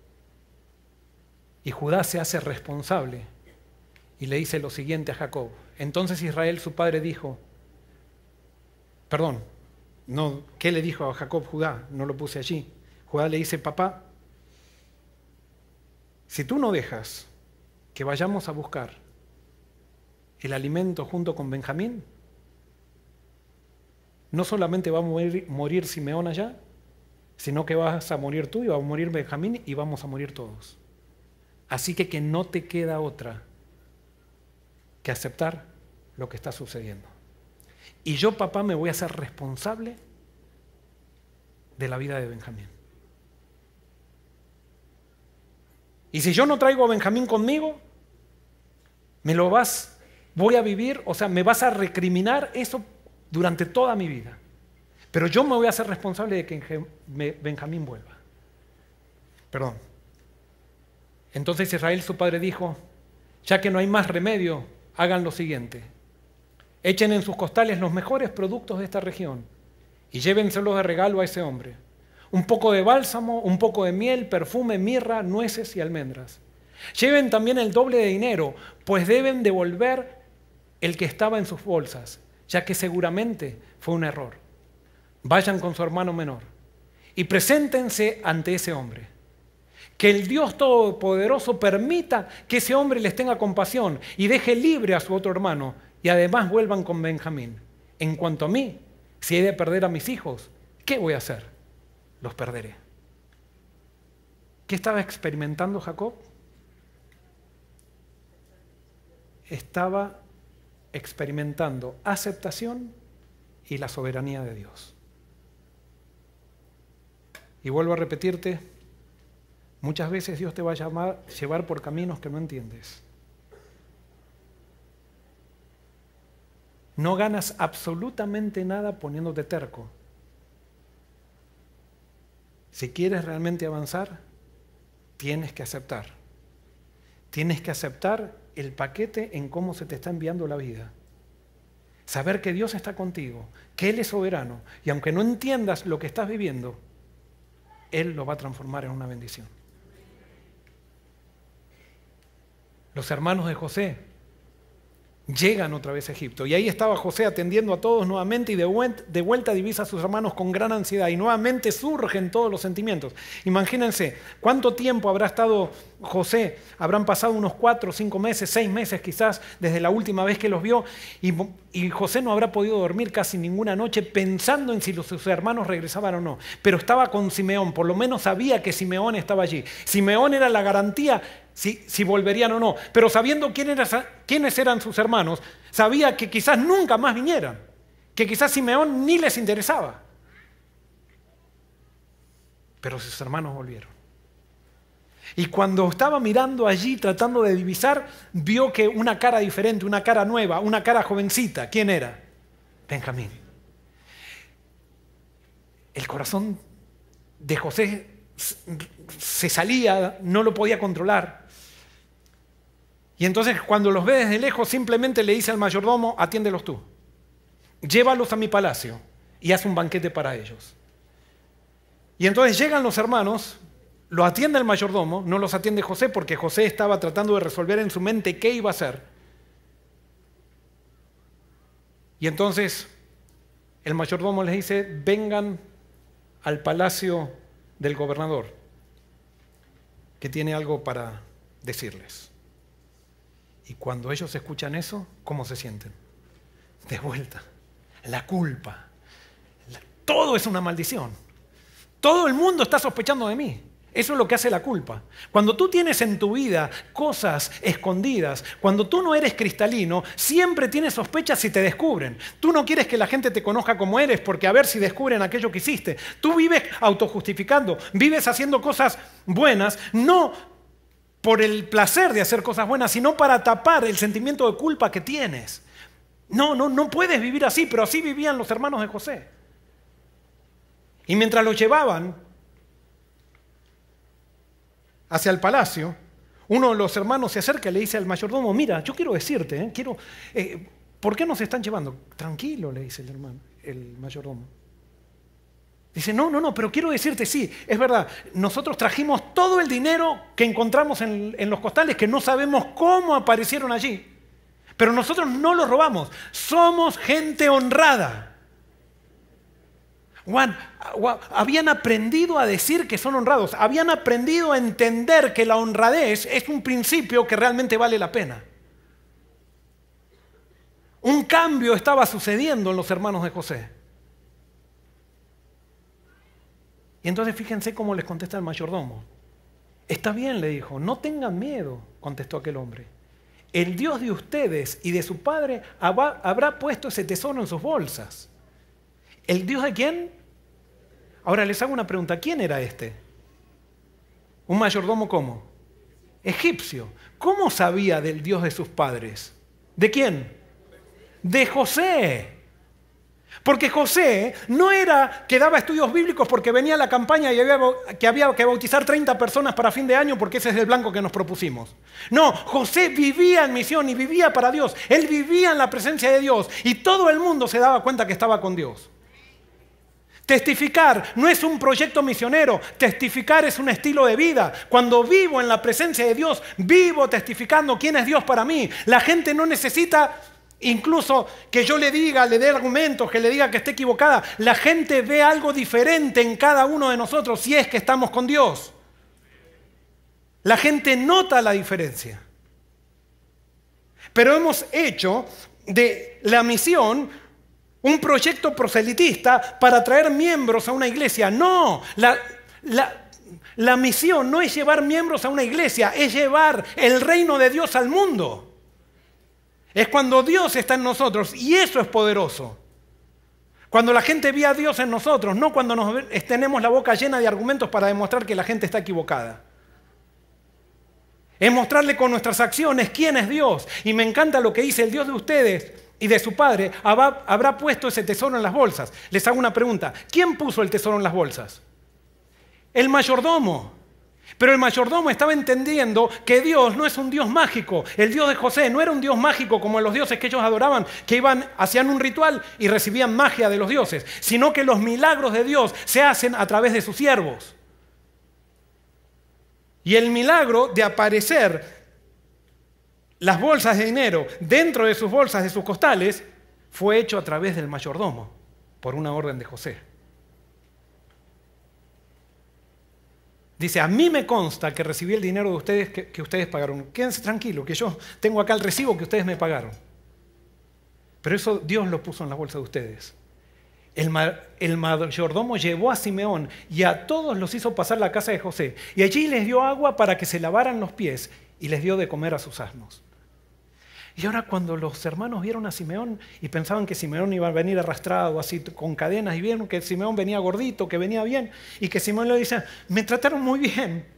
Y Judá se hace responsable y le dice lo siguiente a Jacob. Entonces Israel, su padre, dijo, perdón, no, ¿qué le dijo a Jacob Judá? No lo puse allí. Judá le dice, papá, si tú no dejas que vayamos a buscar el alimento junto con Benjamín, no solamente va a morir, morir Simeón allá, sino que vas a morir tú y va a morir Benjamín y vamos a morir todos. Así que que no te queda otra que aceptar lo que está sucediendo. Y yo, papá, me voy a hacer responsable de la vida de Benjamín. Y si yo no traigo a Benjamín conmigo, me lo vas, voy a vivir, o sea, me vas a recriminar eso durante toda mi vida. Pero yo me voy a hacer responsable de que Benjamín vuelva. Perdón. Entonces Israel, su padre, dijo, ya que no hay más remedio, hagan lo siguiente. Echen en sus costales los mejores productos de esta región y llévenselos de regalo a ese hombre. Un poco de bálsamo, un poco de miel, perfume, mirra, nueces y almendras. Lleven también el doble de dinero, pues deben devolver el que estaba en sus bolsas, ya que seguramente fue un error. Vayan con su hermano menor y preséntense ante ese hombre. Que el Dios Todopoderoso permita que ese hombre les tenga compasión y deje libre a su otro hermano y además vuelvan con Benjamín. En cuanto a mí, si he de perder a mis hijos, ¿qué voy a hacer? Los perderé. ¿Qué estaba experimentando Jacob? Estaba experimentando aceptación y la soberanía de Dios. Y vuelvo a repetirte, muchas veces Dios te va a llamar, llevar por caminos que no entiendes. No ganas absolutamente nada poniéndote terco. Si quieres realmente avanzar, tienes que aceptar. Tienes que aceptar el paquete en cómo se te está enviando la vida. Saber que Dios está contigo, que Él es soberano, y aunque no entiendas lo que estás viviendo, Él lo va a transformar en una bendición. Los hermanos de José llegan otra vez a Egipto, y ahí estaba José atendiendo a todos nuevamente, y de vuelta, de vuelta divisa a sus hermanos con gran ansiedad, y nuevamente surgen todos los sentimientos. Imagínense, ¿cuánto tiempo habrá estado José? Habrán pasado unos cuatro, cinco meses, seis meses quizás, desde la última vez que los vio, y, y José no habrá podido dormir casi ninguna noche pensando en si los, sus hermanos regresaban o no. Pero estaba con Simeón, por lo menos sabía que Simeón estaba allí. Simeón era la garantía Si, si volverían o no, pero sabiendo quién era, quiénes eran sus hermanos, sabía que quizás nunca más vinieran, que quizás Simeón ni les interesaba. Pero sus hermanos volvieron. Y cuando estaba mirando allí, tratando de divisar, vio que una cara diferente, una cara nueva, una cara jovencita. ¿Quién era? Benjamín. El corazón de José se salía, no lo podía controlar. Y entonces cuando los ve desde lejos simplemente le dice al mayordomo: atiéndelos tú, llévalos a mi palacio y haz un banquete para ellos. Y entonces llegan los hermanos, lo atiende el mayordomo, no los atiende José porque José estaba tratando de resolver en su mente qué iba a hacer. Y entonces el mayordomo les dice: vengan al palacio del gobernador, que tiene algo para decirles. Y cuando ellos escuchan eso, ¿cómo se sienten? De vuelta. La culpa. La, todo es una maldición. Todo el mundo está sospechando de mí. Eso es lo que hace la culpa. Cuando tú tienes en tu vida cosas escondidas, cuando tú no eres cristalino, siempre tienes sospechas si te descubren. Tú no quieres que la gente te conozca como eres porque a ver si descubren aquello que hiciste. Tú vives autojustificando, vives haciendo cosas buenas, no por el placer de hacer cosas buenas, sino para tapar el sentimiento de culpa que tienes. No, no, no puedes vivir así, pero así vivían los hermanos de José. Y mientras los llevaban hacia el palacio, uno de los hermanos se acerca y le dice al mayordomo: mira, yo quiero decirte, ¿eh? quiero, eh, ¿por qué nos están llevando? Tranquilo, le dice el hermano, el mayordomo. Dice: no, no, no, pero quiero decirte, sí, es verdad, nosotros trajimos todo el dinero que encontramos en, en los costales, que no sabemos cómo aparecieron allí, pero nosotros no los robamos, somos gente honrada. Juan, habían aprendido a decir que son honrados, habían aprendido a entender que la honradez es un principio que realmente vale la pena. Un cambio estaba sucediendo en los hermanos de José. Y entonces fíjense cómo les contesta el mayordomo. Está bien, le dijo, no tengan miedo, contestó aquel hombre. El Dios de ustedes y de su padre habrá puesto ese tesoro en sus bolsas. ¿El Dios de quién? Ahora les hago una pregunta. ¿Quién era este? ¿Un mayordomo cómo? Egipcio. ¿Cómo sabía del Dios de sus padres? ¿De quién? De José. Porque José no era que daba estudios bíblicos porque venía la campaña y había, que había que bautizar treinta personas para fin de año porque ese es el blanco que nos propusimos. No, José vivía en misión y vivía para Dios. Él vivía en la presencia de Dios y todo el mundo se daba cuenta que estaba con Dios. Testificar no es un proyecto misionero, testificar es un estilo de vida. Cuando vivo en la presencia de Dios, vivo testificando quién es Dios para mí. La gente no necesita incluso que yo le diga, le dé argumentos, que le diga que esté equivocada. La gente ve algo diferente en cada uno de nosotros si es que estamos con Dios. La gente nota la diferencia. Pero hemos hecho de la misión un proyecto proselitista para traer miembros a una iglesia. No, la, la, la misión no es llevar miembros a una iglesia, es llevar el reino de Dios al mundo. Es cuando Dios está en nosotros y eso es poderoso. Cuando la gente ve a Dios en nosotros, no cuando nos tenemos la boca llena de argumentos para demostrar que la gente está equivocada. Es mostrarle con nuestras acciones quién es Dios. Y me encanta lo que dice: el Dios de ustedes y de su padre habrá puesto ese tesoro en las bolsas. Les hago una pregunta: ¿quién puso el tesoro en las bolsas? El mayordomo. Pero el mayordomo estaba entendiendo que Dios no es un Dios mágico. El Dios de José no era un Dios mágico como los dioses que ellos adoraban, que iban, hacían un ritual y recibían magia de los dioses, sino que los milagros de Dios se hacen a través de sus siervos. Y el milagro de aparecer las bolsas de dinero dentro de sus bolsas, de sus costales, fue hecho a través del mayordomo, por una orden de José. Dice, a mí me consta que recibí el dinero de ustedes que, que ustedes pagaron. Quédense tranquilos, que yo tengo acá el recibo que ustedes me pagaron. Pero eso Dios lo puso en la bolsa de ustedes. El, ma, el mayordomo llevó a Simeón y a todos los hizo pasar a la casa de José. Y allí les dio agua para que se lavaran los pies y les dio de comer a sus asnos. Y ahora cuando los hermanos vieron a Simeón y pensaban que Simeón iba a venir arrastrado así con cadenas y vieron que Simeón venía gordito, que venía bien y que Simeón le dice, me trataron muy bien.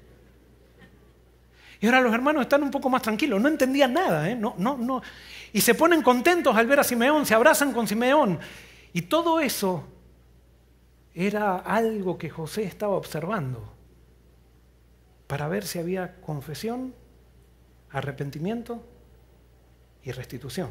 Y ahora los hermanos están un poco más tranquilos, no entendían nada, ¿eh? no, no, no. Y se ponen contentos al ver a Simeón, se abrazan con Simeón. Y todo eso era algo que José estaba observando para ver si había confesión, arrepentimiento y restitución.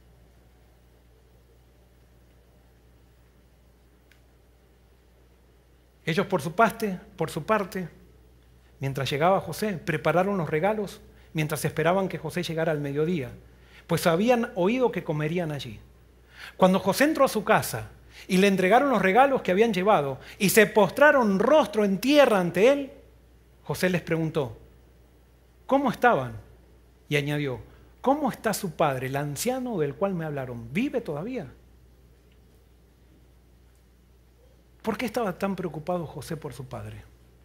Ellos por su parte, por su parte, mientras llegaba José, prepararon los regalos mientras esperaban que José llegara al mediodía, pues habían oído que comerían allí. Cuando José entró a su casa y le entregaron los regalos que habían llevado y se postraron rostro en tierra ante él, José les preguntó, ¿cómo estaban? Y añadió, ¿cómo está su padre, el anciano del cual me hablaron? ¿Vive todavía? ¿Por qué estaba tan preocupado José por su padre?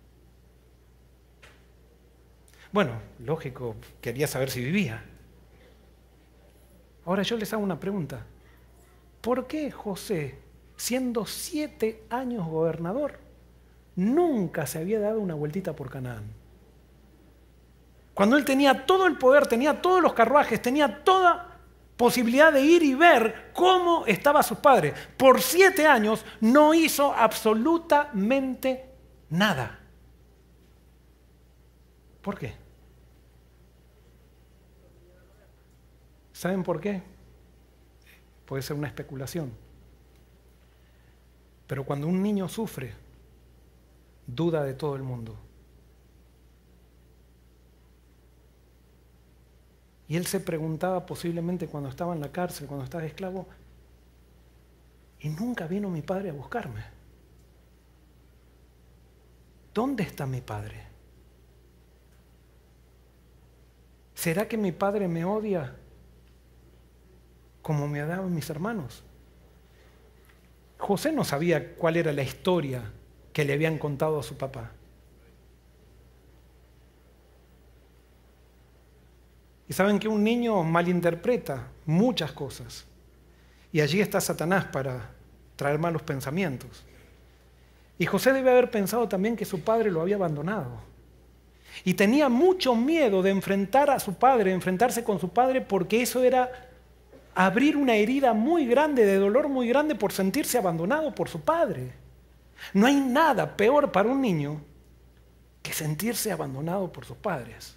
Bueno, lógico, quería saber si vivía. Ahora yo les hago una pregunta. ¿Por qué José, siendo siete años gobernador, nunca se había dado una vueltita por Canaán? Cuando él tenía todo el poder, tenía todos los carruajes, tenía toda posibilidad de ir y ver cómo estaban sus padres. Por siete años no hizo absolutamente nada. ¿Por qué? ¿Saben por qué? Puede ser una especulación. Pero cuando un niño sufre, duda de todo el mundo. Y él se preguntaba posiblemente cuando estaba en la cárcel, cuando estaba esclavo, y nunca vino mi padre a buscarme. ¿Dónde está mi padre? ¿Será que mi padre me odia como me odiaban mis hermanos? José no sabía cuál era la historia que le habían contado a su papá. Y saben que un niño malinterpreta muchas cosas. Y allí está Satanás para traer malos pensamientos. Y José debe haber pensado también que su padre lo había abandonado. Y tenía mucho miedo de enfrentar a su padre, de enfrentarse con su padre, porque eso era abrir una herida muy grande, de dolor muy grande, por sentirse abandonado por su padre. No hay nada peor para un niño que sentirse abandonado por sus padres.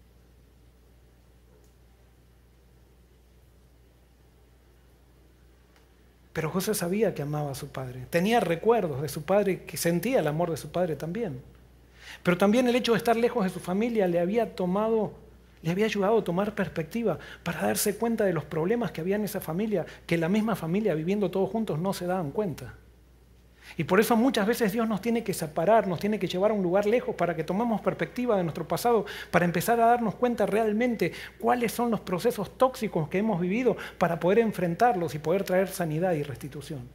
Pero José sabía que amaba a su padre, tenía recuerdos de su padre, que sentía el amor de su padre también. Pero también el hecho de estar lejos de su familia le había tomado, le había ayudado a tomar perspectiva para darse cuenta de los problemas que había en esa familia, que la misma familia viviendo todos juntos no se daban cuenta. Y por eso muchas veces Dios nos tiene que separar, nos tiene que llevar a un lugar lejos para que tomemos perspectiva de nuestro pasado, para empezar a darnos cuenta realmente cuáles son los procesos tóxicos que hemos vivido para poder enfrentarlos y poder traer sanidad y restitución.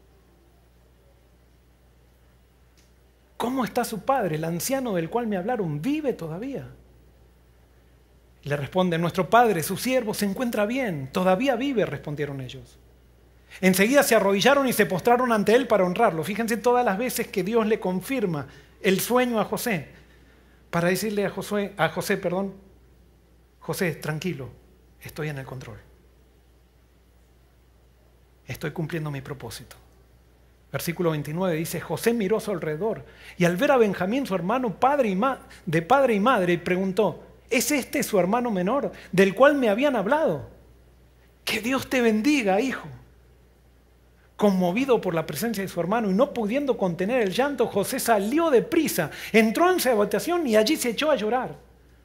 ¿Cómo está su padre, el anciano del cual me hablaron? ¿Vive todavía? Le responde, nuestro padre, su siervo, se encuentra bien, todavía vive, respondieron ellos. Enseguida se arrodillaron y se postraron ante él para honrarlo. Fíjense todas las veces que Dios le confirma el sueño a José, para decirle a José, a José, perdón, José, tranquilo, estoy en el control. Estoy cumpliendo mi propósito. Versículo veintinueve dice, José miró a su alrededor y al ver a Benjamín, su hermano, padre y ma- de padre y madre, preguntó, ¿es este su hermano menor del cual me habían hablado? Que Dios te bendiga, hijo. Conmovido por la presencia de su hermano y no pudiendo contener el llanto, José salió deprisa, entró en su habitación y allí se echó a llorar.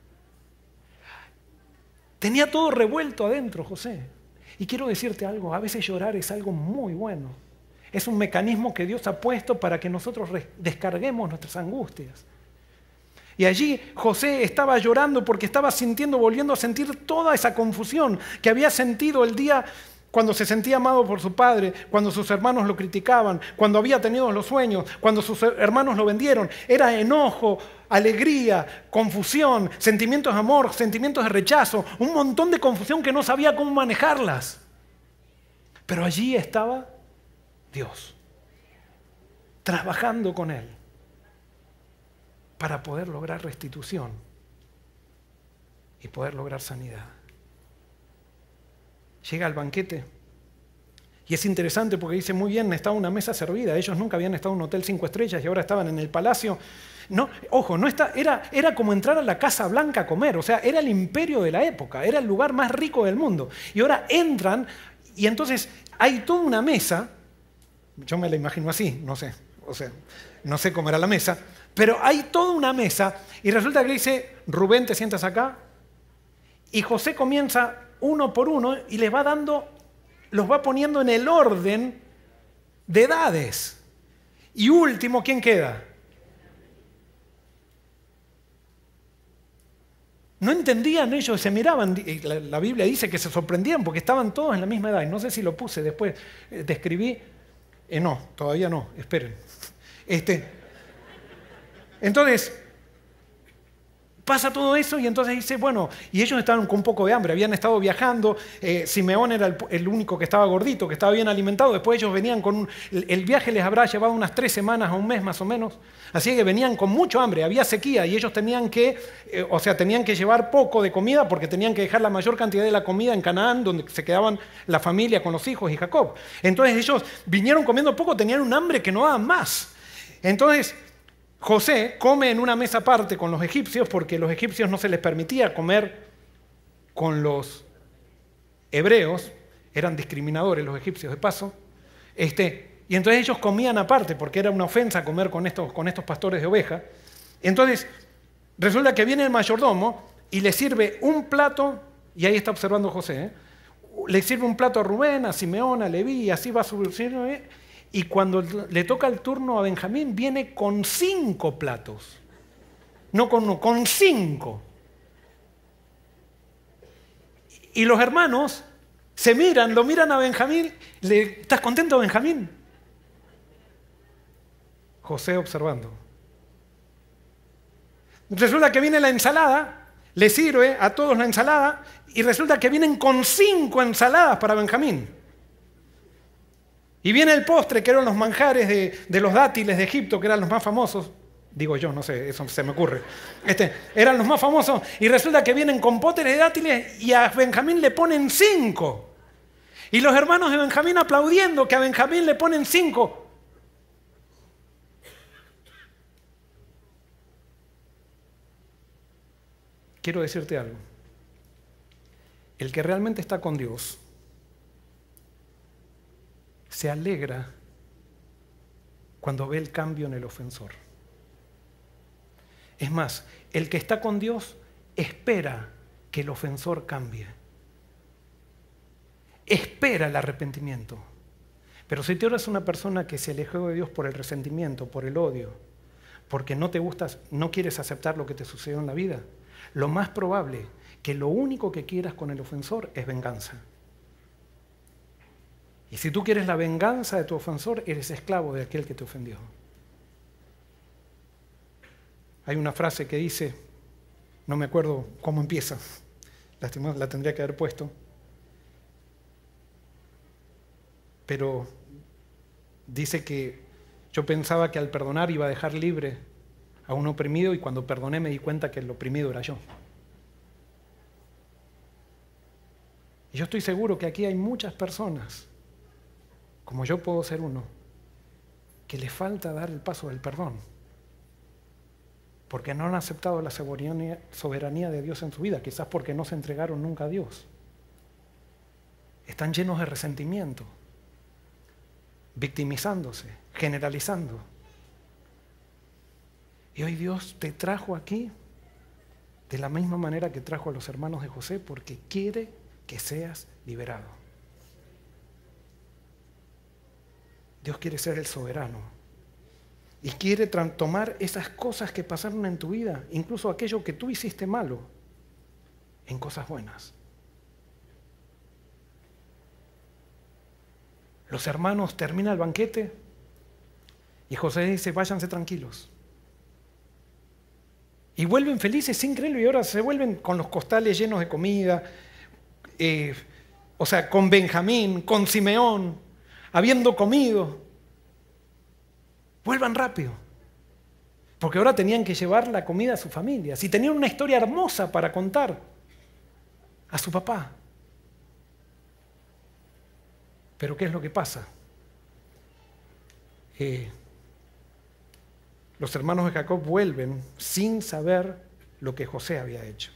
Tenía todo revuelto adentro, José. Y quiero decirte algo, a veces llorar es algo muy bueno. Es un mecanismo que Dios ha puesto para que nosotros descarguemos nuestras angustias. Y allí José estaba llorando porque estaba sintiendo, volviendo a sentir toda esa confusión que había sentido el día cuando se sentía amado por su padre, cuando sus hermanos lo criticaban, cuando había tenido los sueños, cuando sus hermanos lo vendieron. Era enojo, alegría, confusión, sentimientos de amor, sentimientos de rechazo, un montón de confusión que no sabía cómo manejarlas. Pero allí estaba Dios, trabajando con él para poder lograr restitución y poder lograr sanidad. Llega al banquete y es interesante porque dice muy bien, estaba una mesa servida. Ellos nunca habían estado en un hotel cinco estrellas y ahora estaban en el palacio. No, ojo, no está, era, era como entrar a la Casa Blanca a comer, o sea, era el imperio de la época, era el lugar más rico del mundo. Y ahora entran y entonces hay toda una mesa. Yo me la imagino así, no sé, o sea, no sé cómo era la mesa, pero hay toda una mesa y resulta que dice, Rubén, te sientas acá, y José comienza uno por uno y les va dando, los va poniendo en el orden de edades. Y último, ¿quién queda? No entendían ellos, se miraban, la, la Biblia dice que se sorprendían porque estaban todos en la misma edad, y no sé si lo puse después, eh, describí. Eh, no, todavía no, esperen. Este, entonces, pasa todo eso y entonces dice, bueno, y ellos estaban con un poco de hambre, habían estado viajando, eh, Simeón era el, el único que estaba gordito, que estaba bien alimentado, después ellos venían con, un, el, el viaje les habrá llevado unas tres semanas a un mes más o menos, así que venían con mucho hambre, había sequía y ellos tenían que, eh, o sea, tenían que llevar poco de comida porque tenían que dejar la mayor cantidad de la comida en Canaán, donde se quedaban la familia con los hijos y Jacob. Entonces ellos vinieron comiendo poco, tenían un hambre que no daban más. Entonces José come en una mesa aparte con los egipcios porque a los egipcios no se les permitía comer con los hebreos, eran discriminadores los egipcios de paso, este, y entonces ellos comían aparte porque era una ofensa comer con estos, con estos pastores de oveja. Entonces resulta que viene el mayordomo y le sirve un plato, y ahí está observando José, ¿eh? Le sirve un plato a Rubén, a Simeón, a Leví, y así va subiendo, ¿eh? Y cuando le toca el turno a Benjamín, viene con cinco platos. No con uno, con cinco. Y los hermanos se miran, lo miran a Benjamín. Le, ¿estás contento, Benjamín? José observando. Resulta que viene la ensalada, le sirve a todos la ensalada, y resulta que vienen con cinco ensaladas para Benjamín. Y viene el postre, que eran los manjares de, de los dátiles de Egipto, que eran los más famosos. Digo yo, no sé, eso se me ocurre. Este, eran los más famosos. Y resulta que vienen con póteres de dátiles y a Benjamín le ponen cinco. Y los hermanos de Benjamín aplaudiendo que a Benjamín le ponen cinco. Quiero decirte algo. El que realmente está con Dios se alegra cuando ve el cambio en el ofensor. Es más, el que está con Dios espera que el ofensor cambie. Espera el arrepentimiento. Pero si tú eres una persona que se alejó de Dios por el resentimiento, por el odio, porque no te gustas, no quieres aceptar lo que te sucedió en la vida, lo más probable que lo único que quieras con el ofensor es venganza. Y si tú quieres la venganza de tu ofensor, eres esclavo de aquel que te ofendió. Hay una frase que dice, no me acuerdo cómo empieza, lastimosamente la tendría que haber puesto, pero dice que yo pensaba que al perdonar iba a dejar libre a un oprimido y cuando perdoné me di cuenta que el oprimido era yo. Y yo estoy seguro que aquí hay muchas personas, como yo puedo ser uno, que les falta dar el paso del perdón. Porque no han aceptado la soberanía, soberanía de Dios en su vida, quizás porque no se entregaron nunca a Dios. Están llenos de resentimiento, victimizándose, generalizando. Y hoy Dios te trajo aquí de la misma manera que trajo a los hermanos de José, porque quiere que seas liberado. Dios quiere ser el soberano y quiere tomar esas cosas que pasaron en tu vida, incluso aquello que tú hiciste malo, en cosas buenas. Los hermanos terminan el banquete y José dice, váyanse tranquilos. Y vuelven felices sin creerlo, y ahora se vuelven con los costales llenos de comida, eh, o sea, con Benjamín, con Simeón, habiendo comido. Vuelvan rápido, porque ahora tenían que llevar la comida a su familia. Si tenían una historia hermosa para contar a su papá. Pero ¿qué es lo que pasa? Eh, los hermanos de Jacob vuelven sin saber lo que José había hecho.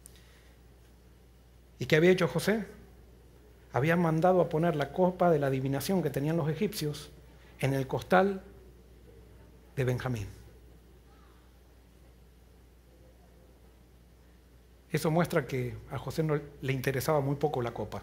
¿Y qué había hecho José? Había mandado a poner la copa de la adivinación que tenían los egipcios en el costal de Benjamín. Eso muestra que a José no le interesaba muy poco la copa.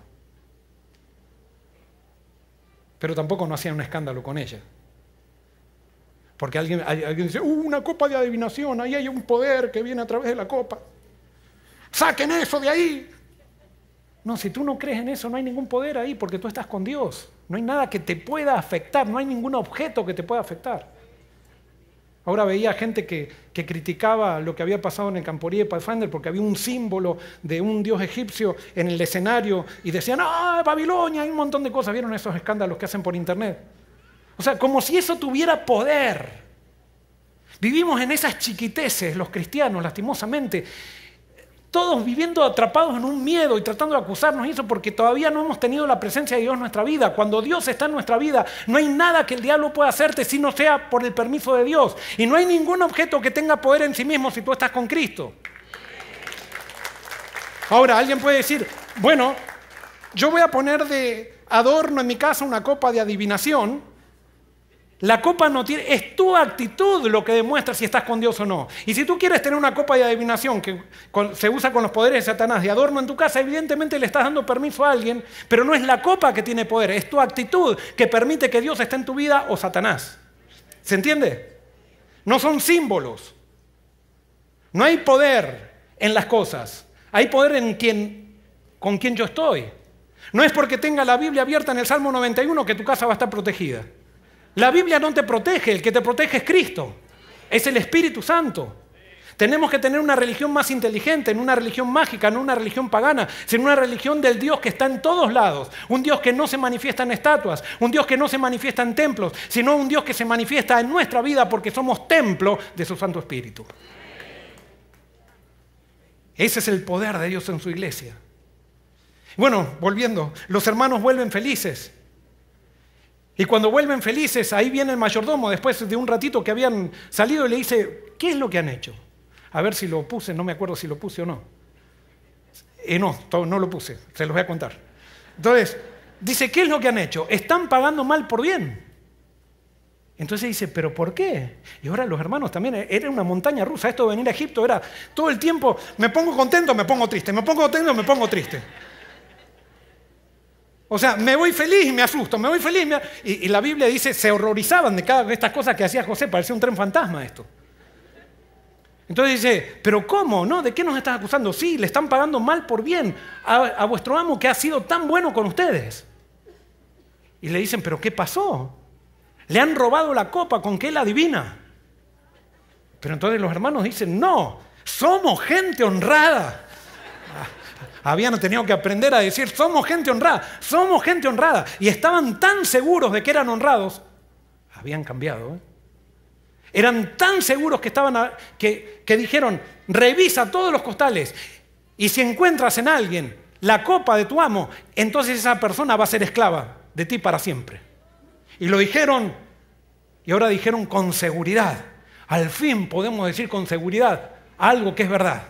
Pero tampoco no hacían un escándalo con ella. Porque alguien, alguien dice, uh, una copa de adivinación, ahí hay un poder que viene a través de la copa. ¡Saquen eso de ahí! No, si tú no crees en eso, no hay ningún poder ahí, porque tú estás con Dios. No hay nada que te pueda afectar, no hay ningún objeto que te pueda afectar. Ahora veía gente que, que criticaba lo que había pasado en el Camporí de Pathfinder porque había un símbolo de un dios egipcio en el escenario y decían, ¡ah, Babilonia! Hay un montón de cosas. ¿Vieron esos escándalos que hacen por internet? O sea, como si eso tuviera poder. Vivimos en esas chiquiteces, los cristianos, lastimosamente, todos viviendo atrapados en un miedo y tratando de acusarnos y eso porque todavía no hemos tenido la presencia de Dios en nuestra vida. Cuando Dios está en nuestra vida, no hay nada que el diablo pueda hacerte si no sea por el permiso de Dios. Y no hay ningún objeto que tenga poder en sí mismo si tú estás con Cristo. Ahora, alguien puede decir, bueno, yo voy a poner de adorno en mi casa una copa de adivinación. La copa no tiene, es tu actitud lo que demuestra si estás con Dios o no. Y si tú quieres tener una copa de adivinación que con, se usa con los poderes de Satanás de adorno en tu casa, evidentemente le estás dando permiso a alguien, pero no es la copa que tiene poder, es tu actitud que permite que Dios esté en tu vida o Satanás. ¿Se entiende? No son símbolos. No hay poder en las cosas. Hay poder en quien, con quien yo estoy. No es porque tenga la Biblia abierta en el Salmo noventa y uno que tu casa va a estar protegida. La Biblia no te protege, el que te protege es Cristo, es el Espíritu Santo. Tenemos que tener una religión más inteligente, no una religión mágica, no una religión pagana, sino una religión del Dios que está en todos lados, un Dios que no se manifiesta en estatuas, un Dios que no se manifiesta en templos, sino un Dios que se manifiesta en nuestra vida porque somos templo de su Santo Espíritu. Ese es el poder de Dios en su iglesia. Bueno, volviendo, los hermanos vuelven felices. Y cuando vuelven felices, ahí viene el mayordomo, después de un ratito que habían salido, y le dice, ¿qué es lo que han hecho? A ver si lo puse, no me acuerdo si lo puse o no. Eh, no, no lo puse, se los voy a contar. Entonces, dice, ¿qué es lo que han hecho? Están pagando mal por bien. Entonces dice, ¿pero por qué? Y ahora los hermanos también, era una montaña rusa, esto de venir a Egipto era todo el tiempo, me pongo contento, me pongo triste, me pongo contento, me pongo triste. O sea, me voy feliz y me asusto, me voy feliz. Me... Y, y la Biblia dice, se horrorizaban de cada de estas cosas que hacía José, parecía un tren fantasma esto. Entonces dice, ¿pero cómo? ¿No? ¿De qué nos estás acusando? Sí, le están pagando mal por bien a, a vuestro amo que ha sido tan bueno con ustedes. Y le dicen, ¿pero qué pasó? Le han robado la copa con que él adivina. Pero entonces los hermanos dicen, no, somos gente honrada. Habían tenido que aprender a decir, somos gente honrada, somos gente honrada. Y estaban tan seguros de que eran honrados, habían cambiado, ¿eh? Eran tan seguros que, estaban a, que, que dijeron, revisa todos los costales y si encuentras en alguien la copa de tu amo, entonces esa persona va a ser esclava de ti para siempre. Y lo dijeron Y ahora dijeron con seguridad. Al fin podemos decir con seguridad algo que es verdad.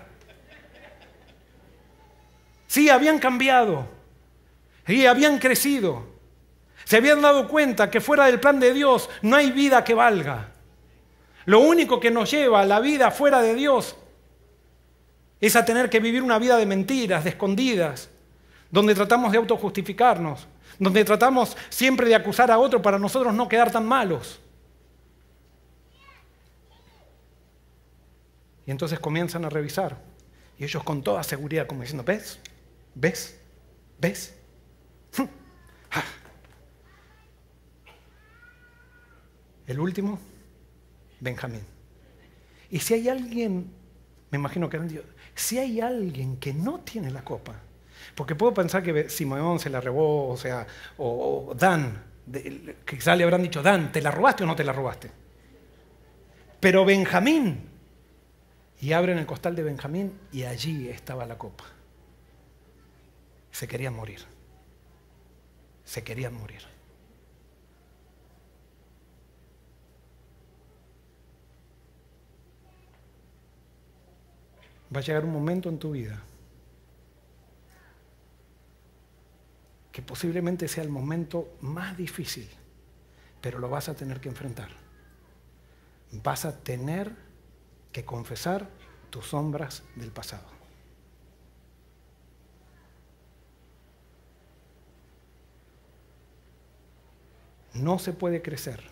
Sí, habían cambiado. Sí, habían crecido. Se habían dado cuenta que fuera del plan de Dios no hay vida que valga. Lo único que nos lleva a la vida fuera de Dios es a tener que vivir una vida de mentiras, de escondidas, donde tratamos de autojustificarnos, donde tratamos siempre de acusar a otro para nosotros no quedar tan malos. Y entonces comienzan a revisar. Y ellos con toda seguridad, como diciendo, ¿ves? ¿Ves? ¿Ves? El último, Benjamín. Y si hay alguien, me imagino que eran Dios, si hay alguien que no tiene la copa, porque puedo pensar que Simeón se la robó, o sea, o, o Dan, de, quizás le habrán dicho, Dan, ¿te la robaste o no te la robaste? Pero Benjamín, y abren el costal de Benjamín y allí estaba la copa. Se querían morir. Se querían morir. Va a llegar un momento en tu vida que posiblemente sea el momento más difícil, pero lo vas a tener que enfrentar. Vas a tener que confesar tus sombras del pasado. No se puede crecer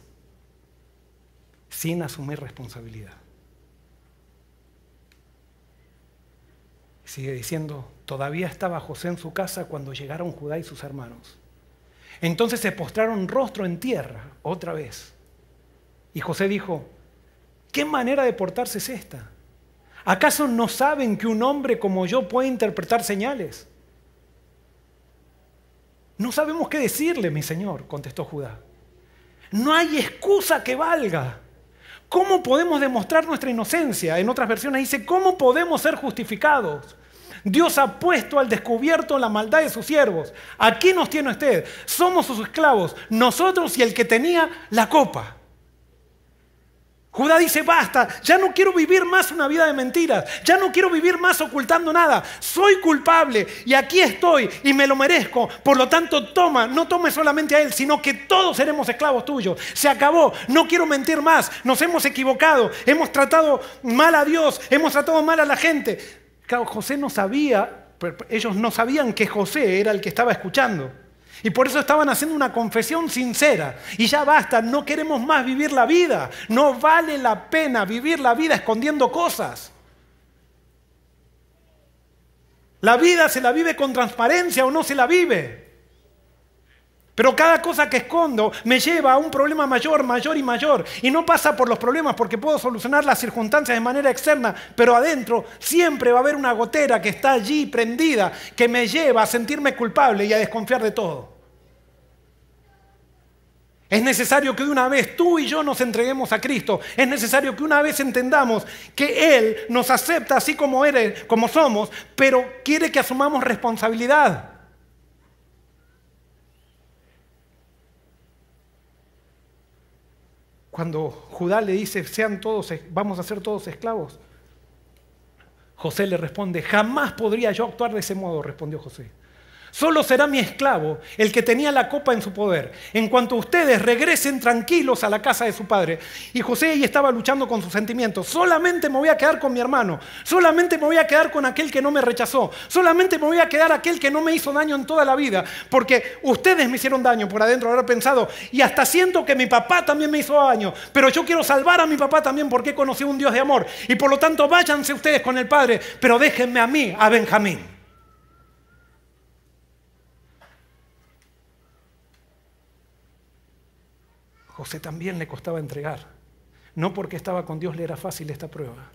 sin asumir responsabilidad. Sigue diciendo, todavía estaba José en su casa cuando llegaron Judá y sus hermanos. Entonces se postraron rostro en tierra, otra vez. Y José dijo, ¿qué manera de portarse es esta? ¿Acaso no saben que un hombre como yo puede interpretar señales? No sabemos qué decirle, mi señor, contestó Judá. No hay excusa que valga. ¿Cómo podemos demostrar nuestra inocencia? En otras versiones dice, ¿cómo podemos ser justificados? Dios ha puesto al descubierto la maldad de sus siervos. Aquí nos tiene usted. Somos sus esclavos, nosotros y el que tenía la copa. Judá dice, basta, ya no quiero vivir más una vida de mentiras, ya no quiero vivir más ocultando nada, soy culpable y aquí estoy y me lo merezco, por lo tanto toma, no tome solamente a él, sino que todos seremos esclavos tuyos, se acabó, no quiero mentir más, nos hemos equivocado, hemos tratado mal a Dios, hemos tratado mal a la gente. Claro, José no sabía, ellos no sabían que José era el que estaba escuchando. Y por eso estaban haciendo una confesión sincera. Y ya basta, no queremos más vivir la vida. No vale la pena vivir la vida escondiendo cosas. La vida se la vive con transparencia o no se la vive. Pero cada cosa que escondo me lleva a un problema mayor, mayor y mayor. Y no pasa por los problemas porque puedo solucionar las circunstancias de manera externa, pero adentro siempre va a haber una gotera que está allí prendida, que me lleva a sentirme culpable y a desconfiar de todo. Es necesario que de una vez tú y yo nos entreguemos a Cristo. Es necesario que una vez entendamos que Él nos acepta así como eres, como somos, pero quiere que asumamos responsabilidad. Cuando Judá le dice, sean todos, vamos a ser todos esclavos, José le responde, jamás podría yo actuar de ese modo, respondió José. Solo será mi esclavo el que tenía la copa en su poder, en cuanto ustedes regresen tranquilos a la casa de su padre. Y José ahí estaba luchando con sus sentimientos. Solamente me voy a quedar con mi hermano, solamente me voy a quedar con aquel que no me rechazó, solamente me voy a quedar aquel que no me hizo daño en toda la vida, porque ustedes me hicieron daño por adentro, haber pensado, y hasta siento que mi papá también me hizo daño, pero yo quiero salvar a mi papá también porque he conocido un Dios de amor, y por lo tanto váyanse ustedes con el padre, pero déjenme a mí, a Benjamín. José también le costaba entregar. No porque estaba con Dios le era fácil esta prueba.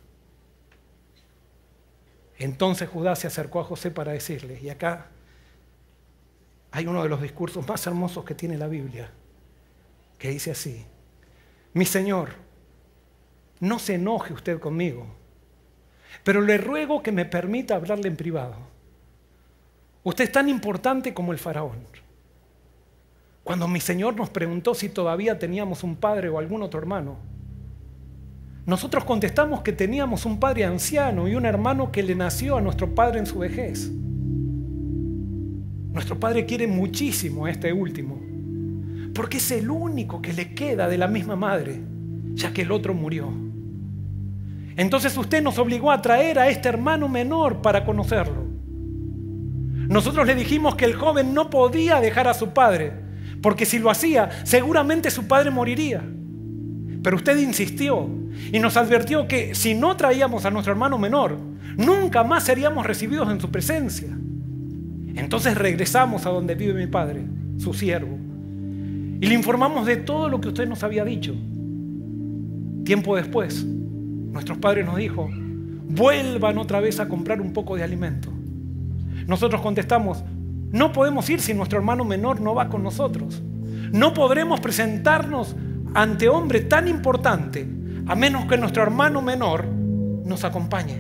Entonces Judá se acercó a José para decirle, y acá hay uno de los discursos más hermosos que tiene la Biblia, que dice así, mi señor, no se enoje usted conmigo, pero le ruego que me permita hablarle en privado. Usted es tan importante como el faraón. Cuando mi Señor nos preguntó si todavía teníamos un padre o algún otro hermano, nosotros contestamos que teníamos un padre anciano y un hermano que le nació a nuestro padre en su vejez. Nuestro padre quiere muchísimo a este último, porque es el único que le queda de la misma madre, ya que el otro murió. Entonces usted nos obligó a traer a este hermano menor para conocerlo. Nosotros le dijimos que el joven no podía dejar a su padre, porque si lo hacía, seguramente su padre moriría. Pero usted insistió y nos advirtió que si no traíamos a nuestro hermano menor, nunca más seríamos recibidos en su presencia. Entonces regresamos a donde vive mi padre, su siervo, y le informamos de todo lo que usted nos había dicho. Tiempo después, nuestros padres nos dijo, vuelvan otra vez a comprar un poco de alimento. Nosotros contestamos, no podemos ir si nuestro hermano menor no va con nosotros. No podremos presentarnos ante hombre tan importante a menos que nuestro hermano menor nos acompañe.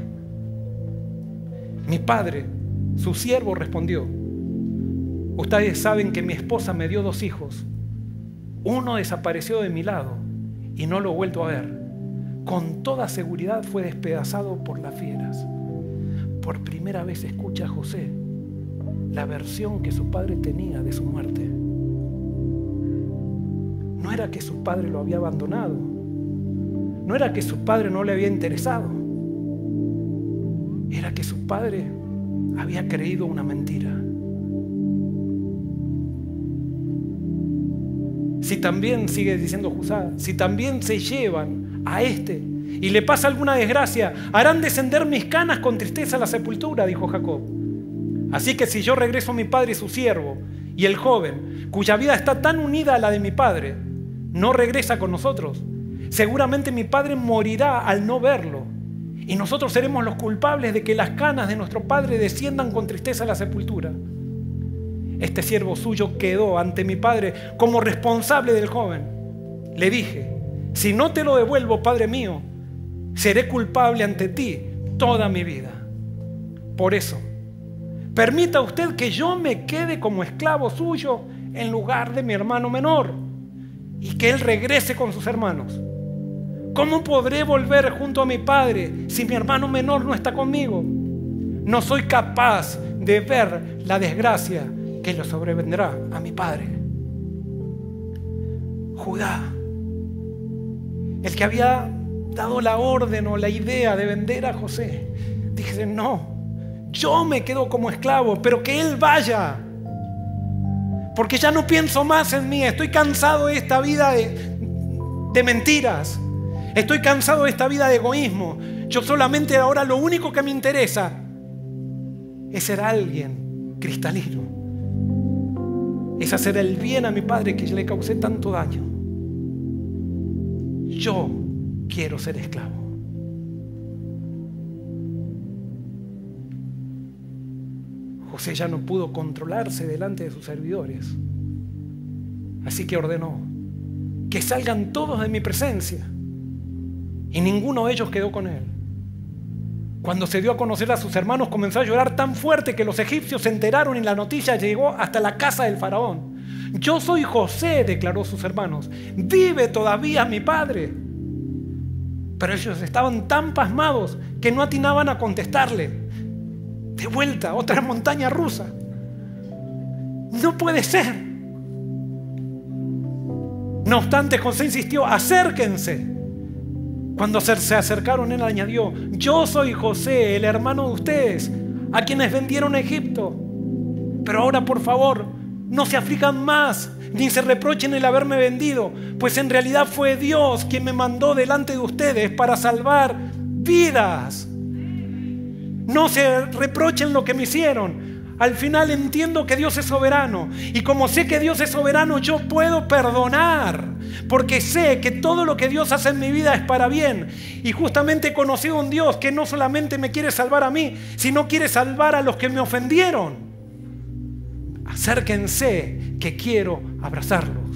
Mi padre, su siervo, respondió, ustedes saben que mi esposa me dio dos hijos. Uno desapareció de mi lado y no lo he vuelto a ver. Con toda seguridad fue despedazado por las fieras. Por primera vez escucha José la versión que su padre tenía de su muerte. No era que su padre lo había abandonado. No era que su padre no le había interesado. Era que su padre había creído una mentira. Si también, sigue diciendo José, si también se llevan a este y le pasa alguna desgracia, harán descender mis canas con tristeza a la sepultura, dijo Jacob. Así que si yo regreso a mi padre y su siervo, y el joven, cuya vida está tan unida a la de mi padre, no regresa con nosotros, seguramente mi padre morirá al no verlo, y nosotros seremos los culpables de que las canas de nuestro padre desciendan con tristeza a la sepultura. Este siervo suyo quedó ante mi padre como responsable del joven. Le dije, si no te lo devuelvo, padre mío, seré culpable ante ti toda mi vida. Por eso, permita usted que yo me quede como esclavo suyo en lugar de mi hermano menor y que él regrese con sus hermanos. ¿Cómo podré volver junto a mi padre si mi hermano menor no está conmigo? No soy capaz de ver la desgracia que le sobrevendrá a mi padre. Judá, el que había dado la orden o la idea de vender a José, dije, no, yo me quedo como esclavo, pero que él vaya, porque ya no pienso más en mí. Estoy cansado de esta vida de, de mentiras. Estoy cansado de esta vida de egoísmo. Yo solamente ahora lo único que me interesa es ser alguien cristalino. Es hacer el bien a mi padre que le causé tanto daño. Yo quiero ser esclavo. José ya no pudo controlarse delante de sus servidores. Así que ordenó que salgan todos de mi presencia. Y ninguno de ellos quedó con él. Cuando se dio a conocer a sus hermanos, comenzó a llorar tan fuerte que los egipcios se enteraron y la noticia llegó hasta la casa del faraón. Yo soy José, declaró sus hermanos. Vive todavía mi padre. Pero ellos estaban tan pasmados que no atinaban a contestarle. De vuelta, otra montaña rusa. No puede ser. No obstante, José insistió, acérquense. Cuando se acercaron, él añadió, yo soy José, el hermano de ustedes, a quienes vendieron a Egipto. Pero ahora, por favor, no se aflijan más, ni se reprochen el haberme vendido, pues en realidad fue Dios quien me mandó delante de ustedes para salvar vidas. No se reprochen lo que me hicieron. Al final entiendo que Dios es soberano, y como sé que Dios es soberano, yo puedo perdonar, porque sé que todo lo que Dios hace en mi vida es para bien. Y justamente he conocido a un Dios que no solamente me quiere salvar a mí, sino quiere salvar a los que me ofendieron. Acérquense, que quiero abrazarlos.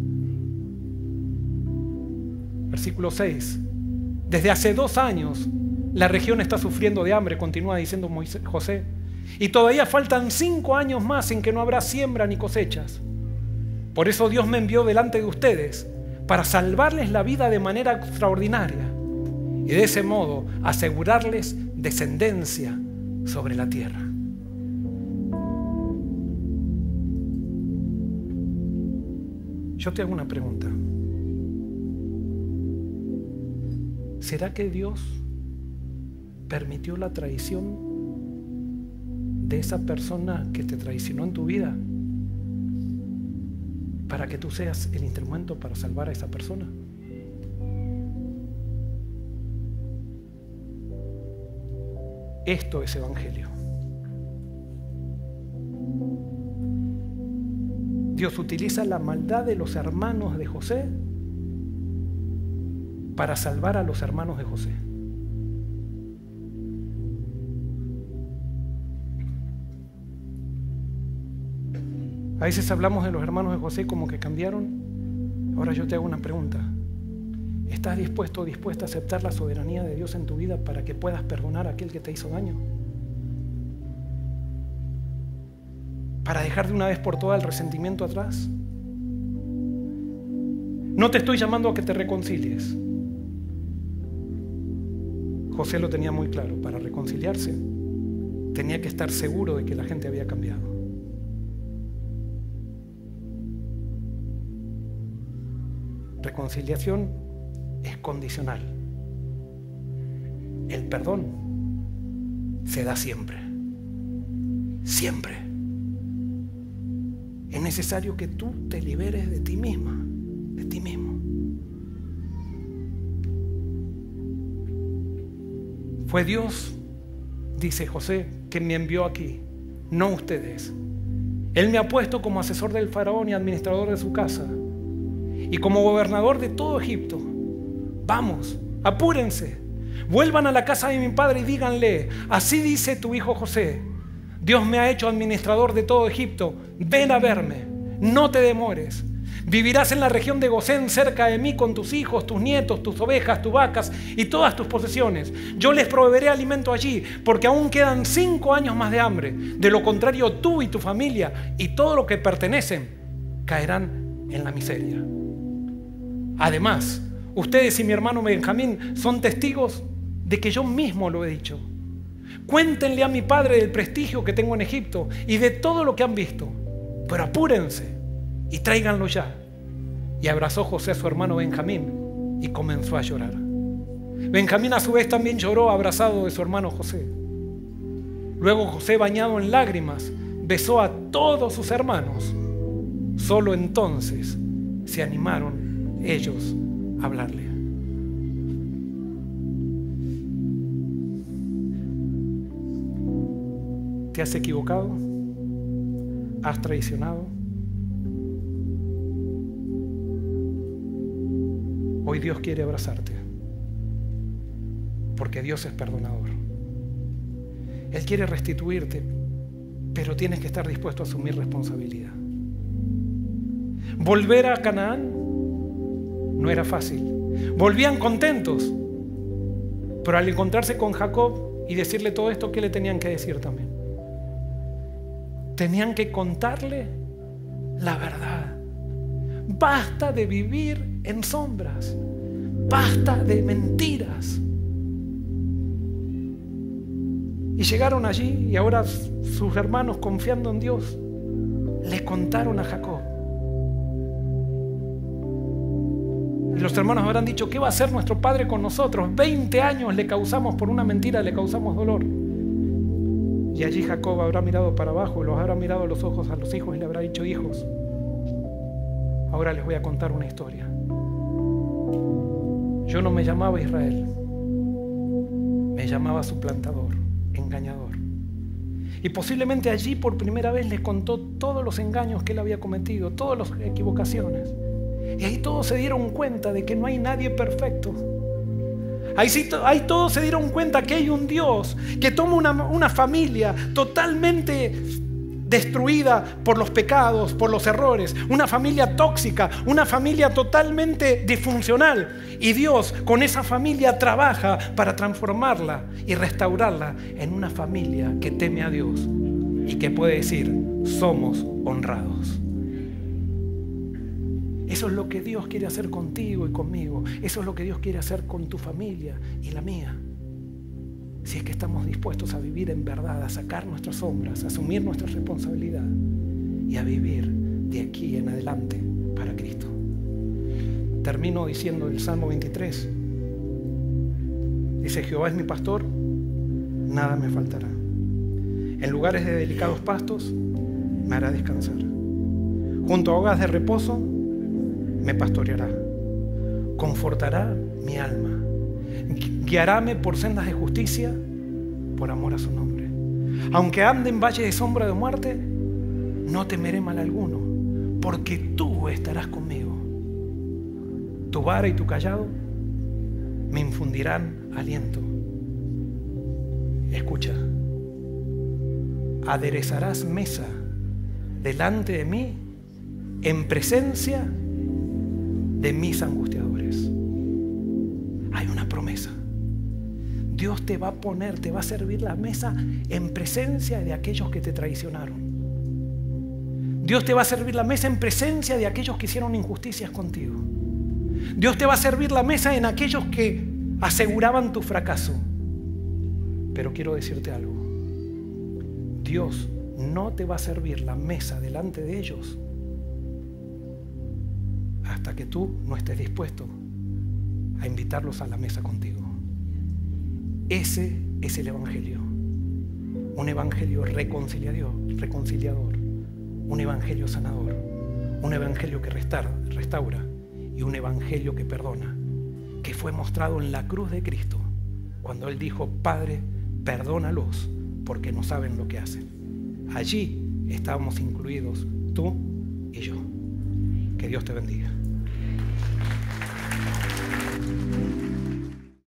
Versículo seis. Desde hace dos años la región está sufriendo de hambre, continúa diciendo Moisés, José. Y todavía faltan cinco años más en que no habrá siembra ni cosechas. Por eso Dios me envió delante de ustedes para salvarles la vida de manera extraordinaria y de ese modo asegurarles descendencia sobre la tierra. Yo te hago una pregunta. ¿Será que Dios permitió la traición de esa persona que te traicionó en tu vida para que tú seas el instrumento para salvar a esa persona? Esto es evangelio. Dios utiliza la maldad de los hermanos de José para salvar a los hermanos de José. A veces hablamos de los hermanos de José como que cambiaron. Ahora yo te hago una pregunta. ¿Estás dispuesto o dispuesta a aceptar la soberanía de Dios en tu vida para que puedas perdonar a aquel que te hizo daño? ¿Para dejar de una vez por todas el resentimiento atrás? No te estoy llamando a que te reconcilies. José lo tenía muy claro. Para reconciliarse tenía que estar seguro de que la gente había cambiado. Reconciliación es condicional. El perdón se da siempre. Siempre. Es necesario que tú te liberes de ti misma, de ti mismo. Fue Dios, dice José, que me envió aquí, no ustedes. Él me ha puesto como asesor del faraón y administrador de su casa y como gobernador de todo Egipto. Vamos, apúrense, vuelvan a la casa de mi padre y díganle: así dice tu hijo José, Dios me ha hecho administrador de todo Egipto, ven a verme, no te demores. Vivirás en la región de Gosén cerca de mí con tus hijos, tus nietos, tus ovejas, tus vacas y todas tus posesiones. Yo les proveeré alimento allí, porque aún quedan cinco años más de hambre. De lo contrario, tú y tu familia y todo lo que pertenecen caerán en la miseria. Además, ustedes y mi hermano Benjamín son testigos de que yo mismo lo he dicho. Cuéntenle a mi padre del prestigio que tengo en Egipto y de todo lo que han visto, pero apúrense y tráiganlo ya. Y abrazó José a su hermano Benjamín y comenzó a llorar. Benjamín a su vez también lloró abrazado de su hermano José. Luego José, bañado en lágrimas, besó a todos sus hermanos. Solo entonces se animaron ellos a hablarle. ¿Te has equivocado? ¿Has traicionado? Hoy Dios quiere abrazarte, porque Dios es perdonador. Él quiere restituirte, pero tienes que estar dispuesto a asumir responsabilidad. Volver a Canaán no era fácil. Volvían contentos, pero al encontrarse con Jacob y decirle todo esto, ¿qué le tenían que decir también? Tenían que contarle la verdad. Basta de vivir en sombras. Basta de mentiras. Y llegaron allí y ahora sus hermanos, confiando en Dios, le contaron a Jacob. Y los hermanos habrán dicho: ¿qué va a hacer nuestro padre con nosotros? veinte años le causamos por una mentira, le causamos dolor. Y allí Jacob habrá mirado para abajo y los habrá mirado a los ojos a los hijos y le habrá dicho: hijos, ahora les voy a contar una historia. Yo no me llamaba Israel, me llamaba suplantador, engañador. Y posiblemente allí por primera vez les contó todos los engaños que él había cometido, todas las equivocaciones. Y ahí todos se dieron cuenta de que no hay nadie perfecto. Ahí, sí, ahí todos se dieron cuenta que hay un Dios que toma una, una familia totalmente destruida por los pecados, por los errores, una familia tóxica, una familia totalmente disfuncional, y Dios con esa familia trabaja para transformarla y restaurarla en una familia que teme a Dios y que puede decir: somos honrados. Eso es lo que Dios quiere hacer contigo y conmigo. Eso es lo que Dios quiere hacer con tu familia y la mía. Si es que estamos dispuestos a vivir en verdad, a sacar nuestras sombras, a asumir nuestra responsabilidad y a vivir de aquí en adelante para Cristo. Termino diciendo el Salmo veintitrés. Dice: Jehová es mi pastor, nada me faltará. En lugares de delicados pastos me hará descansar. Junto a aguas de reposo me pastoreará. Confortará mi alma. Guiaráme por sendas de justicia por amor a su nombre. Aunque ande en valle de sombra de muerte, no temeré mal alguno, porque tú estarás conmigo. Tu vara y tu cayado me infundirán aliento. Escucha: aderezarás mesa delante de mí en presencia de mis angustiadores. Hay una promesa. Dios te va a poner, te va a servir la mesa en presencia de aquellos que te traicionaron. Dios te va a servir la mesa en presencia de aquellos que hicieron injusticias contigo. Dios te va a servir la mesa en aquellos que aseguraban tu fracaso. Pero quiero decirte algo: Dios no te va a servir la mesa delante de ellos hasta que tú no estés dispuesto a invitarlos a la mesa contigo. Ese es el Evangelio. Un Evangelio reconciliador, reconciliador, un Evangelio sanador, un Evangelio que restaura, restaura y un Evangelio que perdona, que fue mostrado en la cruz de Cristo cuando Él dijo: Padre, perdónalos porque no saben lo que hacen. Allí estábamos incluidos tú y yo. Que Dios te bendiga.